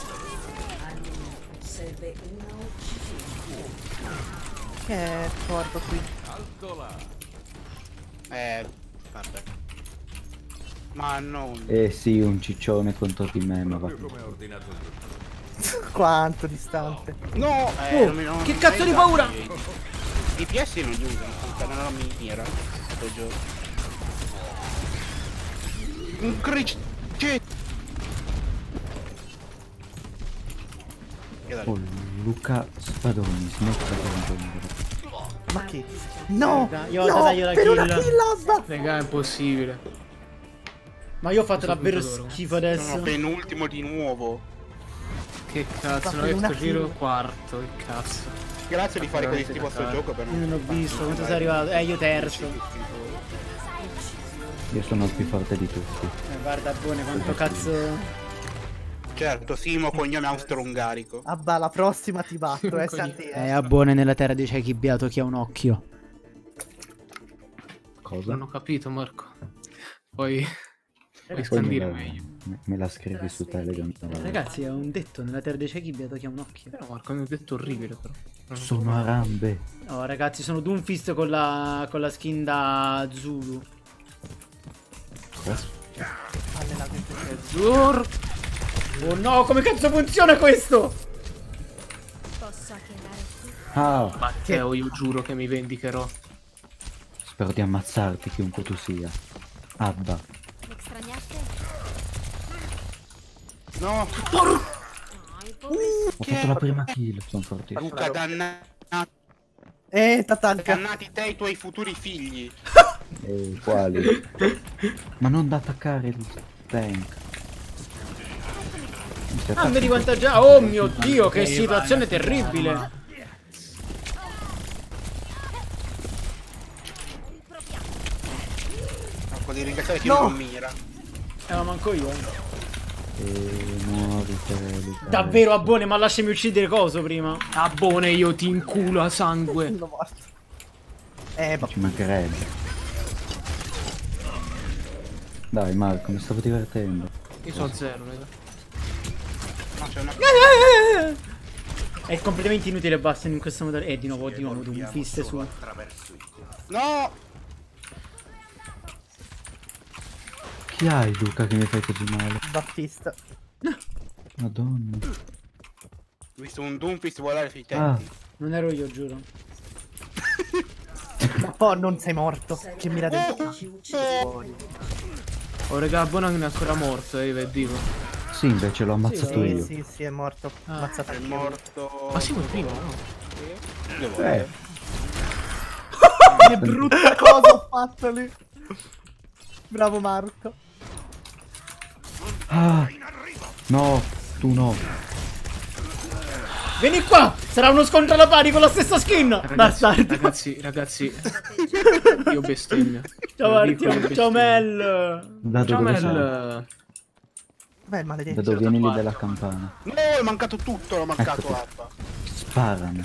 Serve una uccisione. che è Torb qui? Vabbè. Ma non. Eh sì, un ciccione contro di me, ma va. Quanto distante. No! Oh, che cazzo di paura! DPS non li usano, non ho miniera. Sto gioco. Un cricetto! Oh, Luca Spadoni, smetta di rompere. Ma che? No! Guarda, io ho No! dato la Per una kill. kill, Abba! Raga, è impossibile. Ma io ho fatto Sono davvero tutto loro. schifo adesso. Sono penultimo di nuovo. Che cazzo, Ma non per una sto giro kill. quarto, che cazzo. Grazie di fare così Veramente tipo sto da gioco per Io non ho visto, quanto sei arrivato? Io terzo. Io sono il più forte di tutti. Guarda buone quanto cazzo. Certo, Simo cognome austro-ungarico. Abba, la prossima ti batto, senti. A buone nella terra dei ciechi beato chi ha un occhio. Cosa? Non ho capito, Marco. Puoi Poi scandire me la, meglio. me la scrivi su Telegram. Ragazzi, è un detto, nella terra dei ciechi beato chi ha un occhio. Però Marco mi ha detto orribile però. Sono Arambe. Oh ragazzi, sono Doomfist con la skin da Zulu. Zur. Oh no, come cazzo funziona questo? Posso chiamare tu? Ah, Matteo, io giuro che mi vendicherò. spero di ammazzarti chiunque tu sia. Abba. Mi straniaste? No, Ho fatto la prima kill, sono fortissimo. Luca, Tatanka. dannati te e i tuoi futuri figli. Quali? Ma non da attaccare il tank. Ah, vedi quanta già. Oh mio dio, che situazione terribile. Ecco, di ringraziare chi non mira. Ma manco io. Muovite, Luca. Davvero Abbone, ma lasciami uccidere coso prima. Abbone, io ti inculo a sangue. Sono morto. Ci mancherebbe. Dai Marco, mi stavo divertendo. Io sono a zero, raga. No, c'è una... È completamente inutile Bastian in questo modo. Di nuovo Doomfist su. No! Chi hai Luca che mi fai così male? Battista. Madonna. Ho visto un Doomfist volare sui Ah, tetti. Non ero io, giuro. Oh, non sei morto. Che mira dentro. Oh raga, Abbone è ancora morto, ve dico. sì, invece l'ho ammazzato io. Sì, è morto. Ammazzato È anch'io. morto. Ma Simo è primo, no? Eh, Che brutta cosa ho fatto lì. Bravo Marco. ah, no, tu no. Vieni qua! Sarà uno scontro alla pari con la stessa skin! Bastardo! Ragazzi, io bestemmio. Ciao Lo dico, io Artyom, ciao bestemmio. Mel! Da Ciao dove sei? Mel. Beh, maledetto. Da dove vieni lì della campana? No, è mancato tutto, l'ho mancato Eccoti. Abba. Sparami.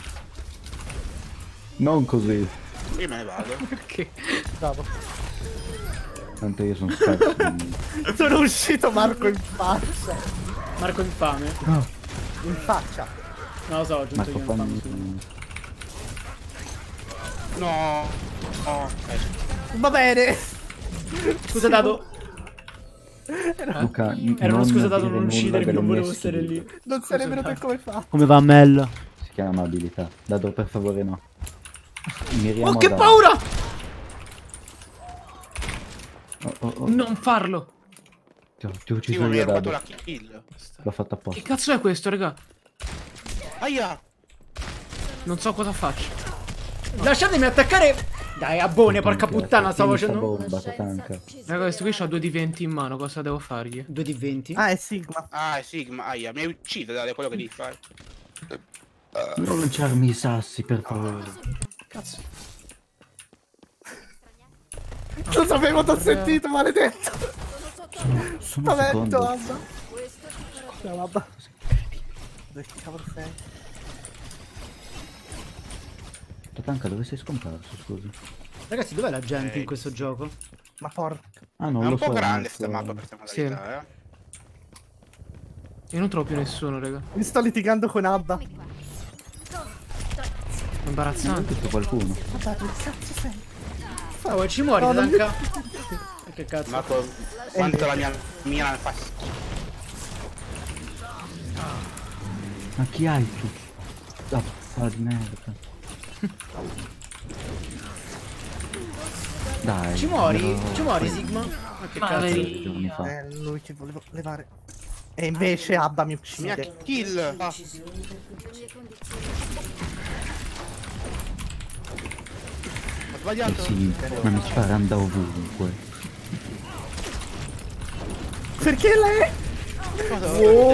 Non così. Io me ne vado. Perché? Bravo. Tanto io sono scarso. Sono uscito Marco in faccia. Marco infame. No, In faccia. Non lo so, ho aggiunto Marco io infame. fammi... No. No. Va bene. Scusa Dado. Luca, Era uno scusa Dado dire non nulla uccidermi, delle non mie volevo stare skill. lì. Non sarebbe venuto come fa. Come va Mel? Si chiama abilità. Dado, per favore no. Miriamo Oh che da- paura! Oh. Non farlo! Ti ho Sì, ucciso mi io, ha rubato Dado. la kill. L'ho fatto Che apposta. cazzo è questo, raga? Aia. Non so cosa faccio. Lasciatemi attaccare! Dai, Abbone, porca puttana, stavo facendo... Bomba, Tatanka. Raga, questo qui c'ha 2 di 20 in mano, cosa devo fargli? 2 di 20. Ah, è Sigma. Ah, è Sigma, aia, mi hai ucciso, dai, quello che devi fare. Non lanciarmi i sassi, per favore. Cazzo. Lo sapevo, t'ho sentito, maledetto. Sono un Spavento, secondo. Abba. Ciao, Abba. Dove cavolo sei? Tatanka, dove sei scomparso, scusa? Ragazzi, dov'è la gente in questo gioco? Ma porca. Ah, non È lo un so. po' grande Marco. sta mappa per questa modalità, eh. Io non trovo più nessuno, raga. Mi sto litigando con Abba. È imbarazzante. C'è qualcuno. Abba, dove cazzo sei? Oh, ci muori, No, non Tatanka. Che cazzo? Ma quanto la mia fa schifo. Ma chi hai tu? Ah, di merda. Dai. Ci muori? ero- Ci muori, poi- Sigma? Ma che Ma cazzo? vedi- giorni fa. Lui che volevo levare. E invece Abba mi Mia uccide. kill! Ah, ho sbagliato. Sì, ma mi sparano da ovunque. Perché lei? Cosa?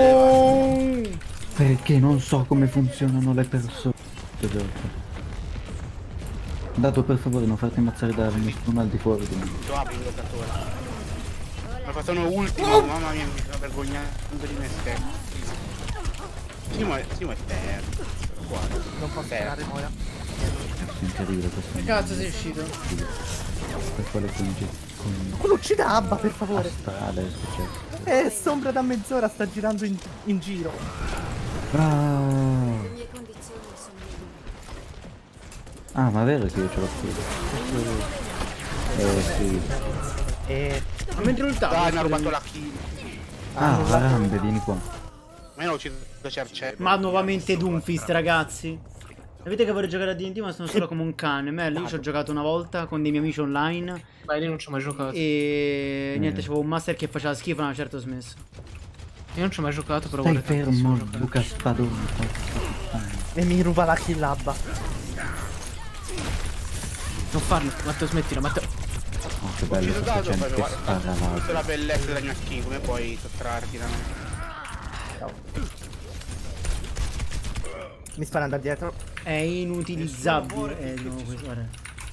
Perché non so come funzionano le persone. Questo gioco. Dato, per favore, non farti ammazzare da nessuno al di fuori di me. Lo apri il giocatore. Ma sono ultimo, mamma mia, mi sto vergognando di me stesso. Simo è terzo. Guarda. Non posso sparare Moira. È incredibile questo. Che cazzo sei uscito? Per quale con Quello uccida Abba, per favore. strada è successo. Sombra da mezz'ora sta girando in giro. Ah, Le mie condizioni sono migliori. ma vero che io ce l'ho scudo. Sì. E Ma mentre ultavo. Dai, mi ha rubato la kill. Ah, Arambe, vieni qua. Ma io l'ho ucciso da Cerce. Ma nuovamente Doomfist, ragazzi. Sapete che vorrei giocare a D&D ma sono solo come un cane. Io ci ho giocato una volta con dei miei amici online. Ma io non ci ho mai giocato. E niente, c'avevo un master che faceva schifo, una certa ho smesso. Io non ci ho mai giocato, però Stai vorrei fermo, tantissimo giocare. Luca Spadoni. porca puttana. e mi ruba la kill Abba. Non farlo, Matteo, smettila, Matteo. Oh, che Ho bello ucciso questa Dado, gente che guarda. spara Questa è là. la bellezza della mia skin, come puoi sottrarti da me? Mi sparano da dietro. È inutilizzabile. No, questo, guarda.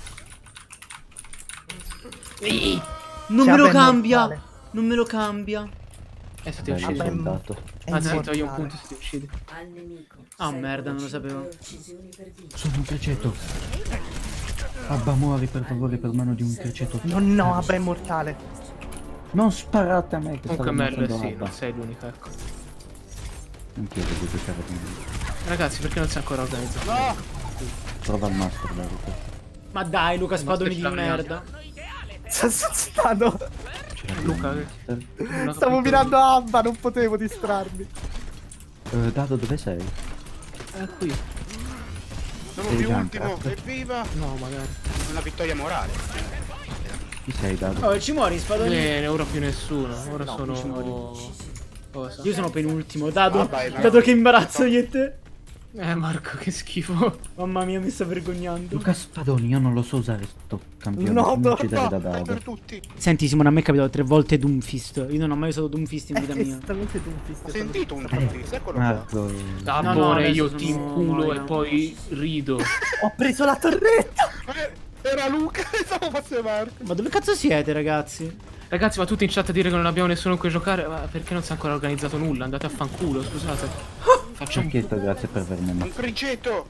Non C'è me lo Abba cambia! immortale. Non me lo cambia. Se ti Bello uccidi. Abba è soldato. È Anzi, immortale. togli un punto se ti uccidi. Ah merda, non lo sapevo. Sono un criceto. Abba, muori per favore per mano di un criceto. No, Abba è immortale. Non sparate a me che Comunque stavo Merle, matando sì, Abba. non sei l'unica, ecco. Anch'io devo giocare con lui. Ragazzi, perché non si è ancora organizzato? No! Prova il master, Dario. Ma dai, Luca Spadoni di Master merda. Stanno. Luca, Master. non ho Stavo capito. mirando Abba, non potevo distrarmi. Dado, dove sei? Qui. Sono Sei più già ultimo, entrato? evviva! No, magari. Una vittoria morale. Chi sei, Dado? Oh, ci muori, Spadoni. Bene, ora più nessuno. Ora sono... Cosa? Io sono penultimo. Dato, Vabbè, ma- dato che imbarazzo io e te. Marco, che schifo. Mamma mia, mi sto vergognando. Luca Spadoni, io non lo so usare sto campione. No, fammi no, uccidere da No, è Dado. per tutti. Senti, Simone, a me è capitato 3 volte Doomfist. Io non ho mai usato Doomfist in vita mia. Esattamente tu, Fist. Ho sentito un tutti, eccolo qua. Marco, Da No, no, buone, adesso io sono ti inculo Moira. e poi rido. Ho preso la torretta. Era Luca, pensavo fosse Marco. Ma dove cazzo siete, ragazzi? Ragazzi, ma tutti in chat a dire che non abbiamo nessuno con cui giocare. Ma perché non si è ancora organizzato nulla? Andate a fanculo, scusate. Faccio un... chiesto grazie per avermi Un ammazzato. criceto!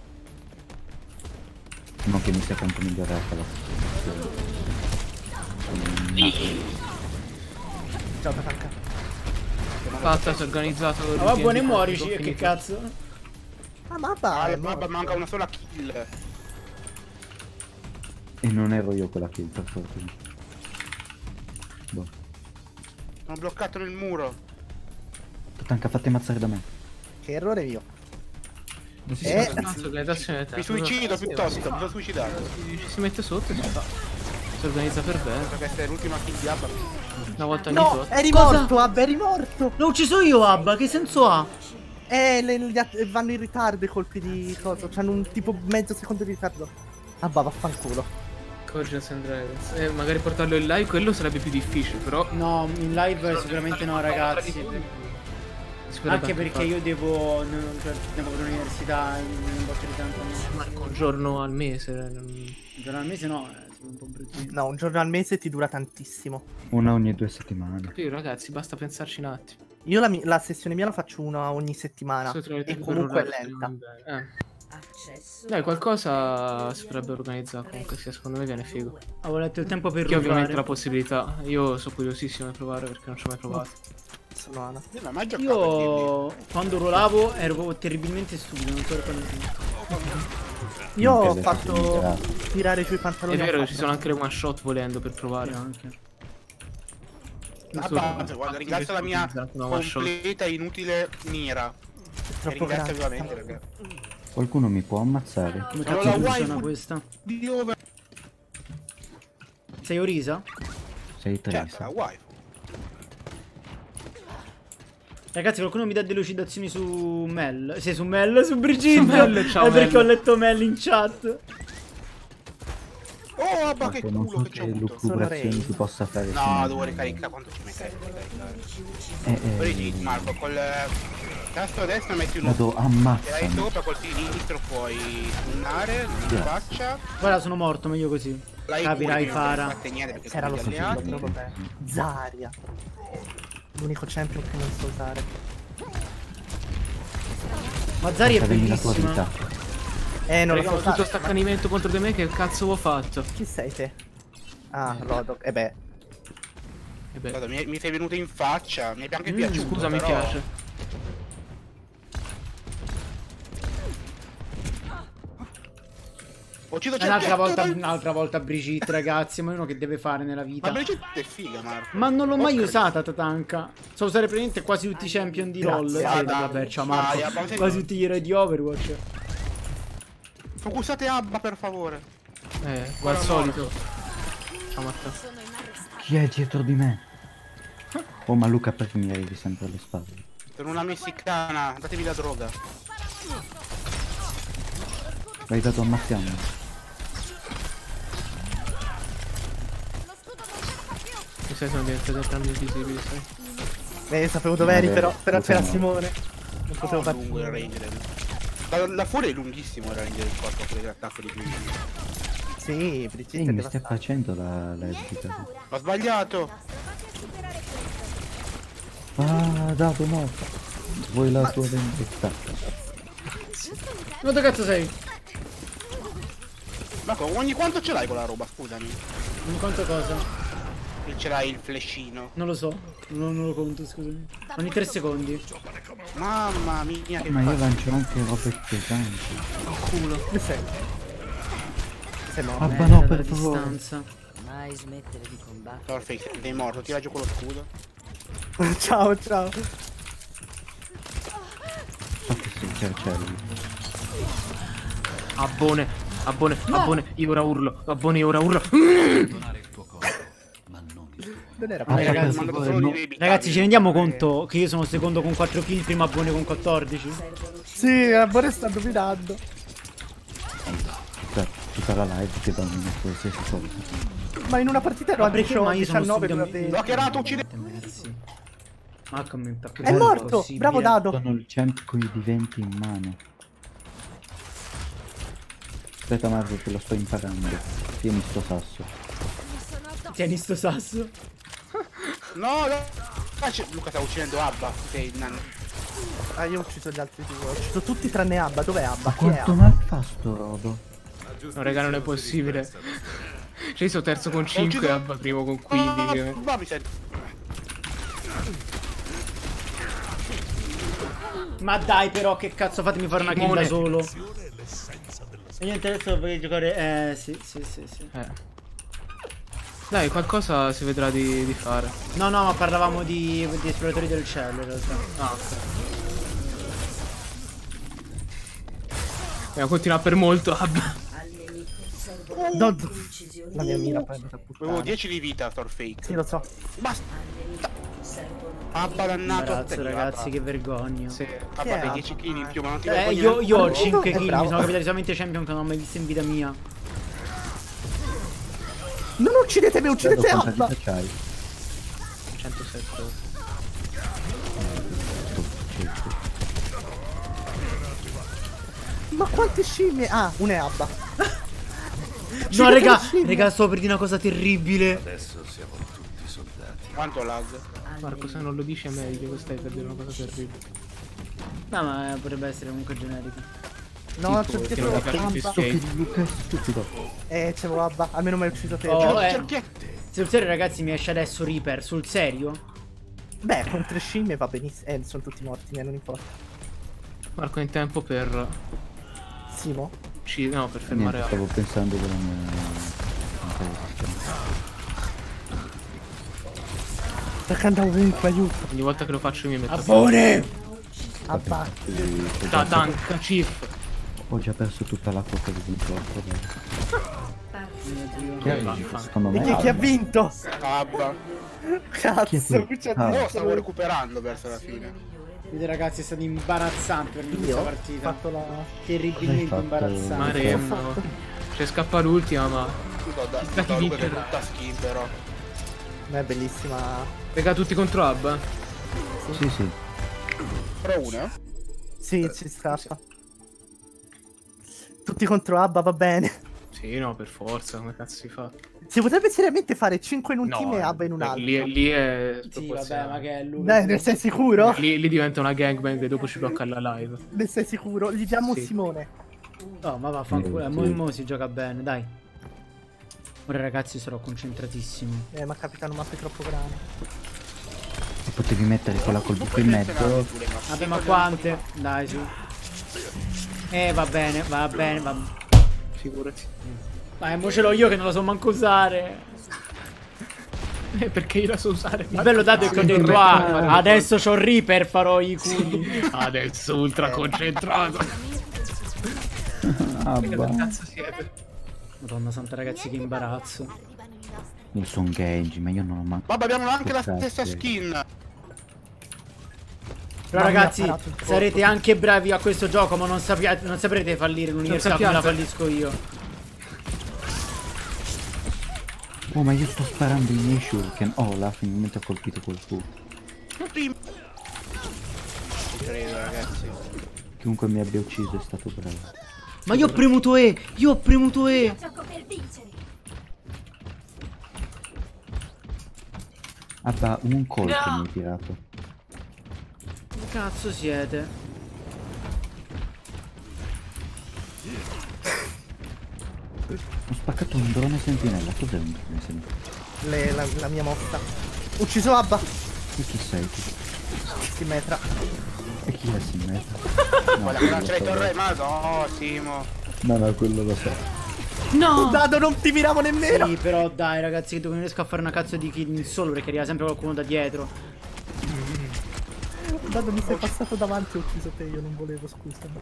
Non che mi sia tanto migliorata la situazione. Ciao, Tatanka. Fatta, si è organizzato. Ma va buone D&D, muorici, finito. che cazzo? Ah, ma Abba. Babba, manca una sola kill. E non ero io quella kill, per fortuna. Boh. Sono bloccato nel muro. Tatanka, fatti ammazzare da me. Che errore mio. Sì, Eh. cazzo, che adesso è Mi suicido piuttosto, mi sono suicidato. Ci si mette sotto e si fa. Si organizza per bene. Questa è l'ultima kill di Abba. Una volta ogni No, tot. eri Cosa? morto, Abba, eri morto. L'ho ucciso io, Abba, che senso ha? Vanno in ritardo i colpi di cosa. C'hanno un tipo mezzo secondo di ritardo. Abba, vaffanculo. Corgence and Dragons. Magari portarlo in live, quello sarebbe più difficile, però. No, in live sicuramente no, ragazzi. Anche perché io devo. Cioè, devo per l'università in un botto di tempo. Un giorno al mese. Un giorno al mese no, è un po' bruttino. No, un giorno al mese ti dura tantissimo. Una ogni 2 settimane. Sì, ragazzi, basta pensarci un attimo. Io la sessione mia la faccio una ogni settimana. Se trovate E tempo per comunque è rullare, lenta. bene. Dai, qualcosa si potrebbe organizzare comunque, sia, secondo me viene figo. Avevo letto il tempo per Che ovviamente la rullare. possibilità. Io sono curiosissimo di provare perché non ci ho mai provato. Sono Ana. Io non ho mai giocato a Io quando rollavo ero proprio terribilmente stupido, non so come. Io Non che ho adesso fatto si migliorava. tirare giù i È pantaloni. vero ho che ci fatto. sono anche le one shot volendo per provare. Anche. Abba, guarda, ringrazio la mia Una one shot. completa e inutile mira. Troppo Ringrazio grande. vivamente perché Qualcuno mi può ammazzare? Come Sono cazzo la funziona waifu questa? di over. Sei Orisa? Sei Certo, la Teresa. waifu. Ragazzi, qualcuno mi dà delucidazioni su Mel? Sì, su Mel, su Brigitte. Su Mel, ciao, È perché Mel. ho letto Mel in chat. Oh, vabbè, che Non culo so che c'ho che avuto. lucubrazioni ti possa fare. No, su devo Mel. ricaricare. Quanto ci metti a ricaricare? Vedi, Marco, col tasto destro metti un Vado, tirai ammazzami. sopra, col sinistro puoi stunnare, in faccia. Guarda, sono morto, meglio così. La Capirai, IQ, Fara. non fatte niente perché Era lo sono gli sapevo, alleati. però vabbè. Zarya. L'unico champion che non so usare. Ma Zari è Portami la tua bellissima. vita. Non lo Raga, so ho tutto usare. sto accanimento contro di me, che cazzo ho fatto? Chi sei te? Ah, Rodok. E beh. E beh, Guarda, mi sei venuto in faccia, mi è anche piaciuto. scusa, mi però- piace. Uccido Un'altra volta Brigitte, ragazzi. Ma è uno che deve fare nella Ma vita. Brigitte è figa, Marco. Ma non l'ho mai Ok. usata Tatanka. So usare praticamente quasi tutti i champion di LoL. Grazie, Sì, Ada. vabbè, ciao Marco. Dai, ma sei- Quasi tutti gli eroi di Overwatch. Focusate Abba, per favore. Al solito. Ciao Marta. Chi è dietro di me? Oh, ma Luca, perché mi arrivi sempre alle spalle? Sono una messicana, datevi la droga. Vai, dato, ammazziamo. Mi sai, sono diventate entrambi invisibili, sai? Sapevo dov'eri, Vabbè, però lo c'era fermo. Simone. Non potevo fare. Lungo il range la furia è lunghissimo il range del corpo per l'attacco di Brigitte. Sì, Brigitte Sì, è mi stai devastante. facendo la lesbica. Ho sbagliato. Ah, dato, no. Vuoi la tua vendetta? Ma dove cazzo sei? Marco, ogni quanto ce l'hai con la roba, scusami? In quanto cosa? Che ce l'hai il flashino. Non lo so. Non lo conto, scusami. Ogni 3 secondi. Mamma mia, che Ma io fa- lancio anche robe pesanti. Che sei? Sei morto. Ah, ma no, Dalla per favore. distanza. Mai smettere di combattere. Perfetto, sei morto, tira giù con lo scudo. Ciao, ciao. Fatti sul cercello. Abbone, abbone, abbone, io ora urlo. Abbone, io ora urlo. Non era Ah, ragazzi, per mandato favore, solo no. di baby Ragazzi, tabi. ci rendiamo conto che io sono secondo con 4 kill, prima Abbone con 14? Sì, Abbone sta dominando. Tutta la live che danno qualsiasi cosa. Ma in una partita ero Ma a perché 18, mai io sono 19 subito... con la L'ho hackerato, uccide. Mersi. Ma come È morto! Bravo Dado. Sono il champ con i diventi in mano. Aspetta Marco che lo sto imparando. Tieni sto sasso. Tieni sto sasso. No, no. Ah, Luca sta uccidendo Abba. Sei il nanno. Ah, io ho ucciso gli altri due. Ho ucciso tutti tranne Abba. Dov'è Abba? Chi è Quanto Abba? mal fa sto robo? No, raga, non è possibile. Cioè, io sono terzo con 5 e Abba primo con 15. Ma mi sento. Ma dai però, che cazzo, fatemi fare una kill da solo. E niente, adesso voglio giocare... sì. Dai, qualcosa si vedrà di fare. No, ma parlavamo di esploratori del cielo in realtà. Ah, ok. Continua per molto, Abba. No, la mia mira prende da puttana. Avevo 10 di vita, Thorfake. Sì, lo so. Basta. Abba dannato. Imbarazzo, ragazzi, che vergogna. Sì. Abba, Chi è 10 kill in più, ma non ti Io ho 5 È kill, mi bravo. sono capitati solamente champion che non ho mai visto in vita mia. Non uccidetemi, uccidete Quanta Abba. vita c'hai? 107. Ma quante scimmie? Ah, un è Abba. No, raga, sto per dire una cosa terribile. Quanto lag? Marco, se non lo dici è meglio, stai per dire una cosa terribile. No, ma potrebbe essere comunque generico. No, Tipo, c'è che non dietro mi piace Abba. Escape. Luca è stupido. C'avevo Abba. Almeno mi hai ucciso te. Oh, Cerchietto. sul serio, ragazzi, mi esce adesso Reaper. Sul serio? Beh, con 3 scimmie va benissimo. Sono tutti morti, non importa. Marco, in tempo per... Simo? No, per fermare Niente, Abba. stavo pensando della mia... Perché andavo ovunque, aiuto. Ogni volta che lo faccio mi metto... Abbone! Abba. Da, Dunk, Chief. Ho già perso tutta l'acqua che avevo in corpo. Chi ha vinto? Secondo me. Chi ha vinto? Abba. Cazzo, qui c'è No, stavo recuperando verso la fine. Vedete ragazzi, è stato imbarazzante per me questa Io ho partita. fatto la... Terribilmente Cosa hai fatto? imbarazzante. Maremmo. Cioè scappa l'ultima, ma Da Luca che brutta skin però. Ma è bellissima. Pega tutti contro Abba. Sì, sì. Però una? Sì, ci scappa. Tutti contro Abba, va bene. Sì, no, per forza, come cazzo si fa? Si potrebbe seriamente fare 5 in un team e Abba in un altro. Lì è Sì, vabbè, ma che è lui. Dai, ne sei sicuro? Lì diventa una gangbang e dopo ci blocca la live. Ne sei sicuro? Gli diamo Sì. Simone. No, ma vaffanculo, mo si gioca bene, dai. Ora ragazzi sarò concentratissimo. Ma capitano mappe troppo grandi. E potevi mettere quella col buco in mezzo. Vabbè, ma quante? Dai, su. Va bene, va bene, va bene. Figurati. Ma mo ce l'ho io che non la so manco usare. Perché io la so usare? Il bello dato è che ho detto, adesso c'ho Reaper, farò i culi. Adesso ultra concentrato. Che Abba. cazzo siete? Madonna santa ragazzi, che imbarazzo. Io sono Genji, ma io non ho mai... Vabbè, abbiamo anche la Cazzo. stessa skin. Però Ma mi ha ragazzi, parato il colpo. sarete anche bravi a questo gioco, ma non saprete fallire l'università come la fallisco io. Oh, ma io sto sparando i miei shuriken. Oh, là finalmente ho colpito qualcuno. Tutti in... Credo, ragazzi. Chiunque mi abbia ucciso è stato bravo. Ma io ho premuto E! Io ho premuto E! Abba, un colpo mi hai tirato. Che cazzo siete? Ho spaccato un drone sentinella. Cos'è un drone sentinella? La mia mossa. Ucciso Abba. E chi sei tu? Simmetra. E chi è Simmetra? Guarda che lancia le torre, ma no, Simo. No, quello lo so. No! Dado, non ti miravo nemmeno. Sì, però dai ragazzi, che non riesco a fare una cazzo di kill in solo perché arriva sempre qualcuno da dietro. Dado, mi sei passato davanti e ho ucciso te, io non volevo, scusami.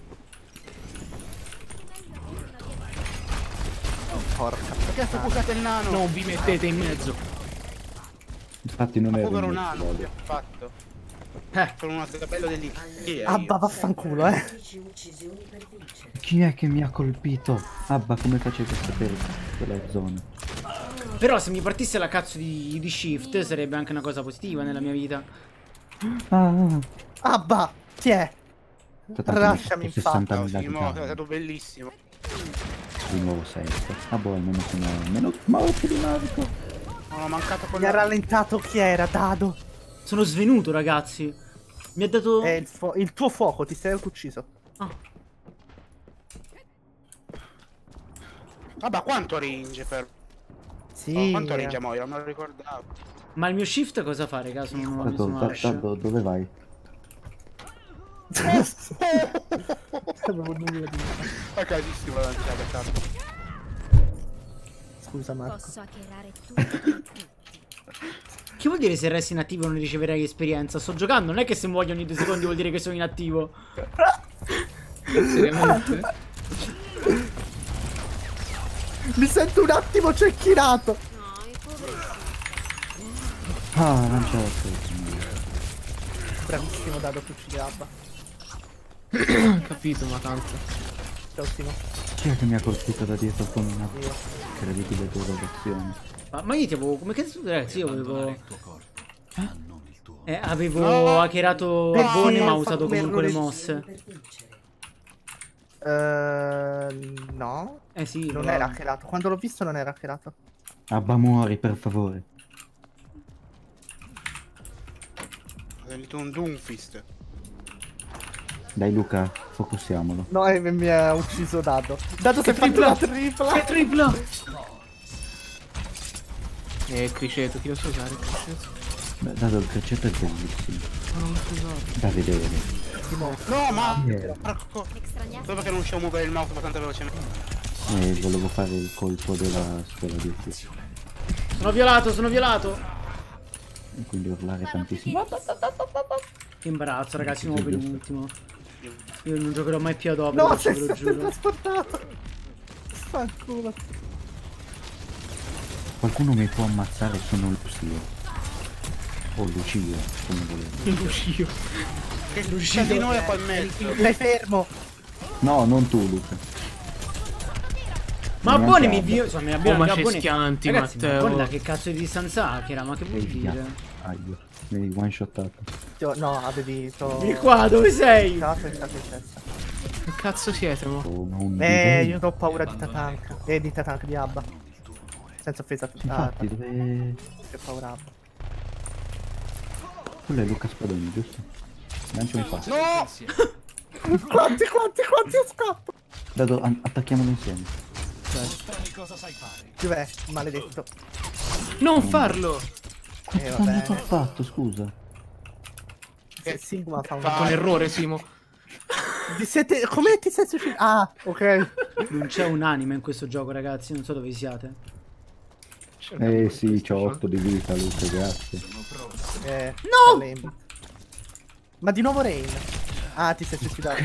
Porca. Perché sto bucato il nano? Non vi mettete in mezzo. Infatti non ero Povero in nano, mezzo, che ha fatto? Eh. Sono una capello dell'Ikea. Abba, vaffanculo, Chi è che mi ha colpito? Abba, come facevi a sapere quella zona? Però se mi partisse la cazzo di shift sarebbe anche una cosa positiva nella mia vita. Ah, Abba, chi è? tanto Lasciami in 60.000 Ciao, di Simo, è danni. stato bellissimo. Di nuovo sesto. Ah boh, almeno sono meno morto di Marco. Non ho mancato con Mi ha rallentato chi era, Dado? Sono svenuto ragazzi. Mi ha dato... È il tuo fuoco, ti sei autoucciso. Ah. Vabbè, quanto range per... Sì. quanto range a Moira, me lo ricordavo. Ma il mio shift cosa fa raga? Sono Ash. Dove vai? Avevo nulla di... È casissimo la lanciata, tanto. Scusa Marco. Posso hackerare tutto. Che vuol dire se resti inattivo non riceverai esperienza? Sto giocando, non è che se muoio ogni 2 secondi vuol dire che sono inattivo. Seriamente? Mi sento un attimo cecchinato. Ah, lanciato. Bravissimo Dado che uccide Abba. Capito, ma tanto. Ciao Simo. Chi è che mi ha colpito da dietro con una incredibile durazione? Ma io ti avevo... Come cazzo... Ragazzi io avevo... avevo hackerato Perché Avone ma ho ho usato fatto un comunque le errore mosse. No. Sì, Non però- era hackerato. Quando l'ho visto non era hackerato. Abba, muori, per favore. Ho sentito un Doomfist. Dai Luca, focussiamolo. No, mi ha ucciso Dado. Dado si è fatto tripla! la tripla. Che tripla! Criceto, chi lo sa usare il criceto? Beh, dato il criceto è bellissimo. Non lo so usare. Da vedere. No, ma... Yeah. Marco, dove che non riuscivo a muovere il mouse abbastanza velocemente? Volevo fare il colpo della scuola di ufficio. Sono violato, sono violato. E quindi urlare tantissimo. Che imbarazzo ragazzi, nuovo per l'ultimo. Io non giocherò mai più ad No, Overwatch, sei ve lo stato giuro. trasportato. Fanculo. Qualcuno mi può ammazzare, sono Lucio. O Lucio, come volete. Lucio. C'è di noi qua in mezzo. Stai fermo. No, non tu, Luca. Ma Neanche Boni mi Abba. vio. Insomma, mi Oh, abbiamo ma anche c'è Boni. schianti, Ragazzi, ma Matteo. Boni da che cazzo di distanza hackera? Ma che vuol dire? Aio, mi hai one shottato. No, avevi... Vieni qua, dove sei? Stato in testa. Che cazzo siete, mo? Sono un Io livello. ho paura di Tatank. Di Tatank, di Abba. Senza offesa a Infatti, dove... Che paura Abba. Quello è Luca Spadoni, giusto? Lancio un passo. No! Quanti scappo? Dato, attacchiamolo insieme. Dov'è? Maledetto. Non farlo! Che Vabbè. ho fatto, scusa? Se Sigma fa un... Con errore, Simo. Come ti sei suicidato? Ah, ok. Non c'è un'anima in questo gioco, ragazzi. Non so dove siate. Sì, c'ho 8 di vita, Luca, grazie. No! Ma di nuovo Rain. Ah, ti sei suicidato.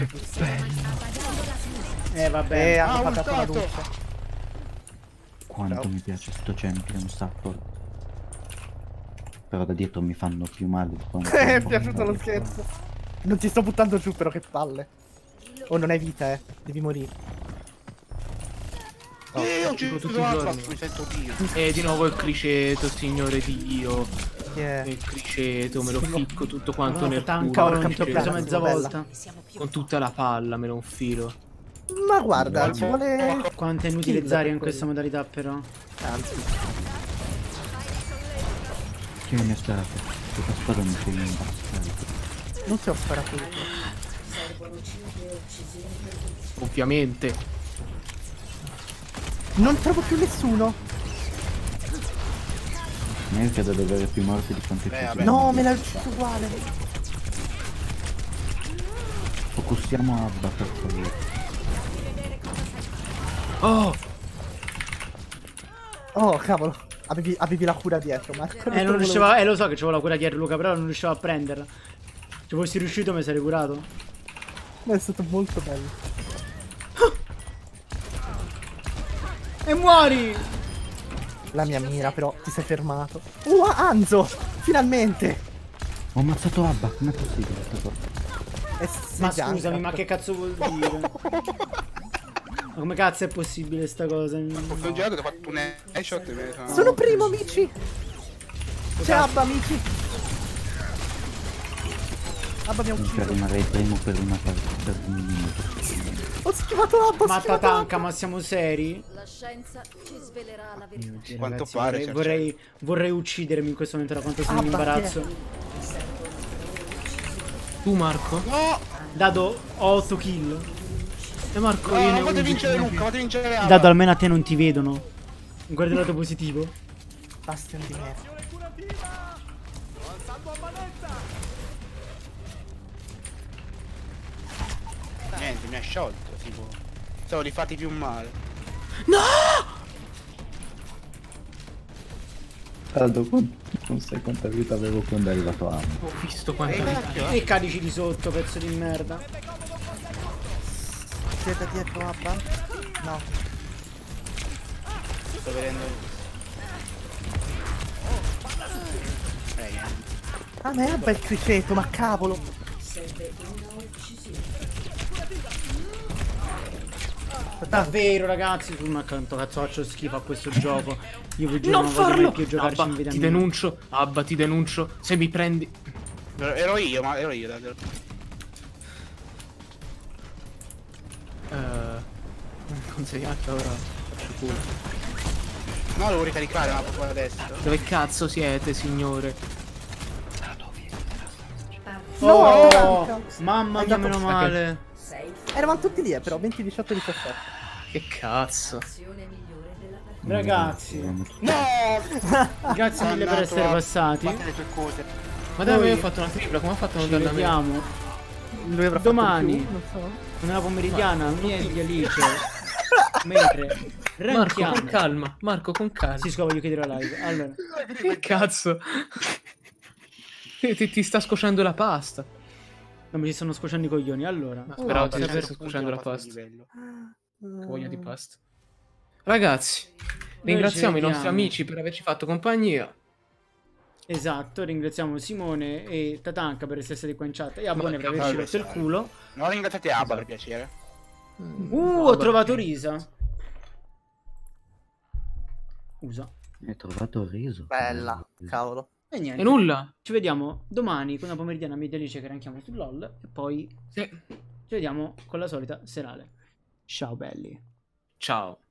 Vabbè. Hanno pagato una luce. Quanto mi piace sto champion support. Però da dietro mi fanno più male di quanto... Mi è piaciuto lo scherzo. Non ti sto buttando giù, però che palle. Oh, non hai vita, devi morire. Io ci tutti i sono giorni. mi sento Dio. E di nuovo il criceto, signore Dio. Yeah. Il criceto, me lo ficco tutto quanto nel Tanca, culo. ora il che ti ho criceto. preso mezza bella. volta. Con tutta la palla me lo infilo. Ma guarda, ci vuole... Quanto è inutile Kill Zarya in per questa modalità, però. Anzi, Che mi ha sparato? Luca Spadoni sei un bastardo. non ti ho sparato io. Ovviamente. Non trovo più nessuno. Merita deve avere più morti di quante ci vabbè. sono. No, me l'ha ucciso uguale. Focussiamo Abba, per favore. Oh! Oh, cavolo. Avevi la cura dietro, Marco. Non riusciva. Lo so che c'avevo la cura dietro, Luca, però non riuscivo a prenderla. Se fossi riuscito mi sarei curato. Ma è stato molto bello. E muori! La mia mira, però, ti sei fermato. Anzo! Finalmente! Ho ammazzato Abba, com'è possibile sta cosa? Ma scusami, ma che cazzo vuol dire? Ma come cazzo è possibile sta cosa? Ho girato che ho fatto un headshot e me ne sono... Sono primo, amici! C'è Abba, amici! Abba mi ha Non ucciso. rimarrei primo per una partita per un minuto. Ho schivato Abba, ho Ma schivato Tatanka, Abba. ma siamo seri? La scienza ci svelerà la verità. Quanto Ragazzi, pare, vorrei uccidermi in questo momento da quanto sono in Abba, imbarazzo. Tu Marco? No! Dado ho 8 kill. E Marco No, io ne ho fate 11. vincere Luca, fate vincere Abba. Dado almeno a te non ti vedono. Guarda il lato positivo. Bastion di merda. Niente, mi ha sciolto, tipo. Stavo rifatti più male. Aldo, non sai quanta vita avevo quando è arrivato Abba. Ho visto quanto vita. E cadici di sotto, pezzo di merda. C'è da dietro Abba? No. Sto vedendo... Ah, ma è Abba il criceto, ma cavolo! Davvero ragazzi, ma quanto cazzo faccio schifo a questo gioco. Io vi giuro Non non voglio mai farlo! più giocarci Abba, in vita ti mia. denuncio. Abba, ti denuncio. Se mi prendi... Ero io, ma ero io, davvero. Consegnato ora. Faccio culo. No, devo ricaricare, ma proprio adesso. Dove cazzo siete, signore? Oh, Tatanka. mamma mia, meno male. Eravamo tutti lì, però 20, 18, 17. Che cazzo? Ragazzi, No! grazie mille per essere passati. Fate le tue cose. Ma dai, io ho fatto una tripla, come ha fatto a non Ci darla a me? vediamo Lui avrà domani, fatto di più, non so. nella pomeridiana, niente Alice. Mentre Marco, ranchiamo. con calma. Marco, con calma. Si scopa, voglio chiedere la live. Allora, Che cazzo? Ti sta scocendo la pasta. Non mi si stanno scocciando i coglioni, allora. Ma speravo ti sempre stesse scocciando la pasta. livello. Che voglia di pasta. Ragazzi, ringraziamo i nostri amici per averci fatto compagnia. Esatto, ringraziamo Simone e Tatanka per essere stati qua in chat e Abone per averci rotto il culo. Non ringraziate Abba per piacere. Ho trovato Risa. Usa. Hai trovato il riso. Bella, cavolo. E niente. E nulla. Ci vediamo domani con una pomeridiana medialice che ranchiamo su LOL. E poi Sì. ci vediamo con la solita serale. Ciao belli. Ciao.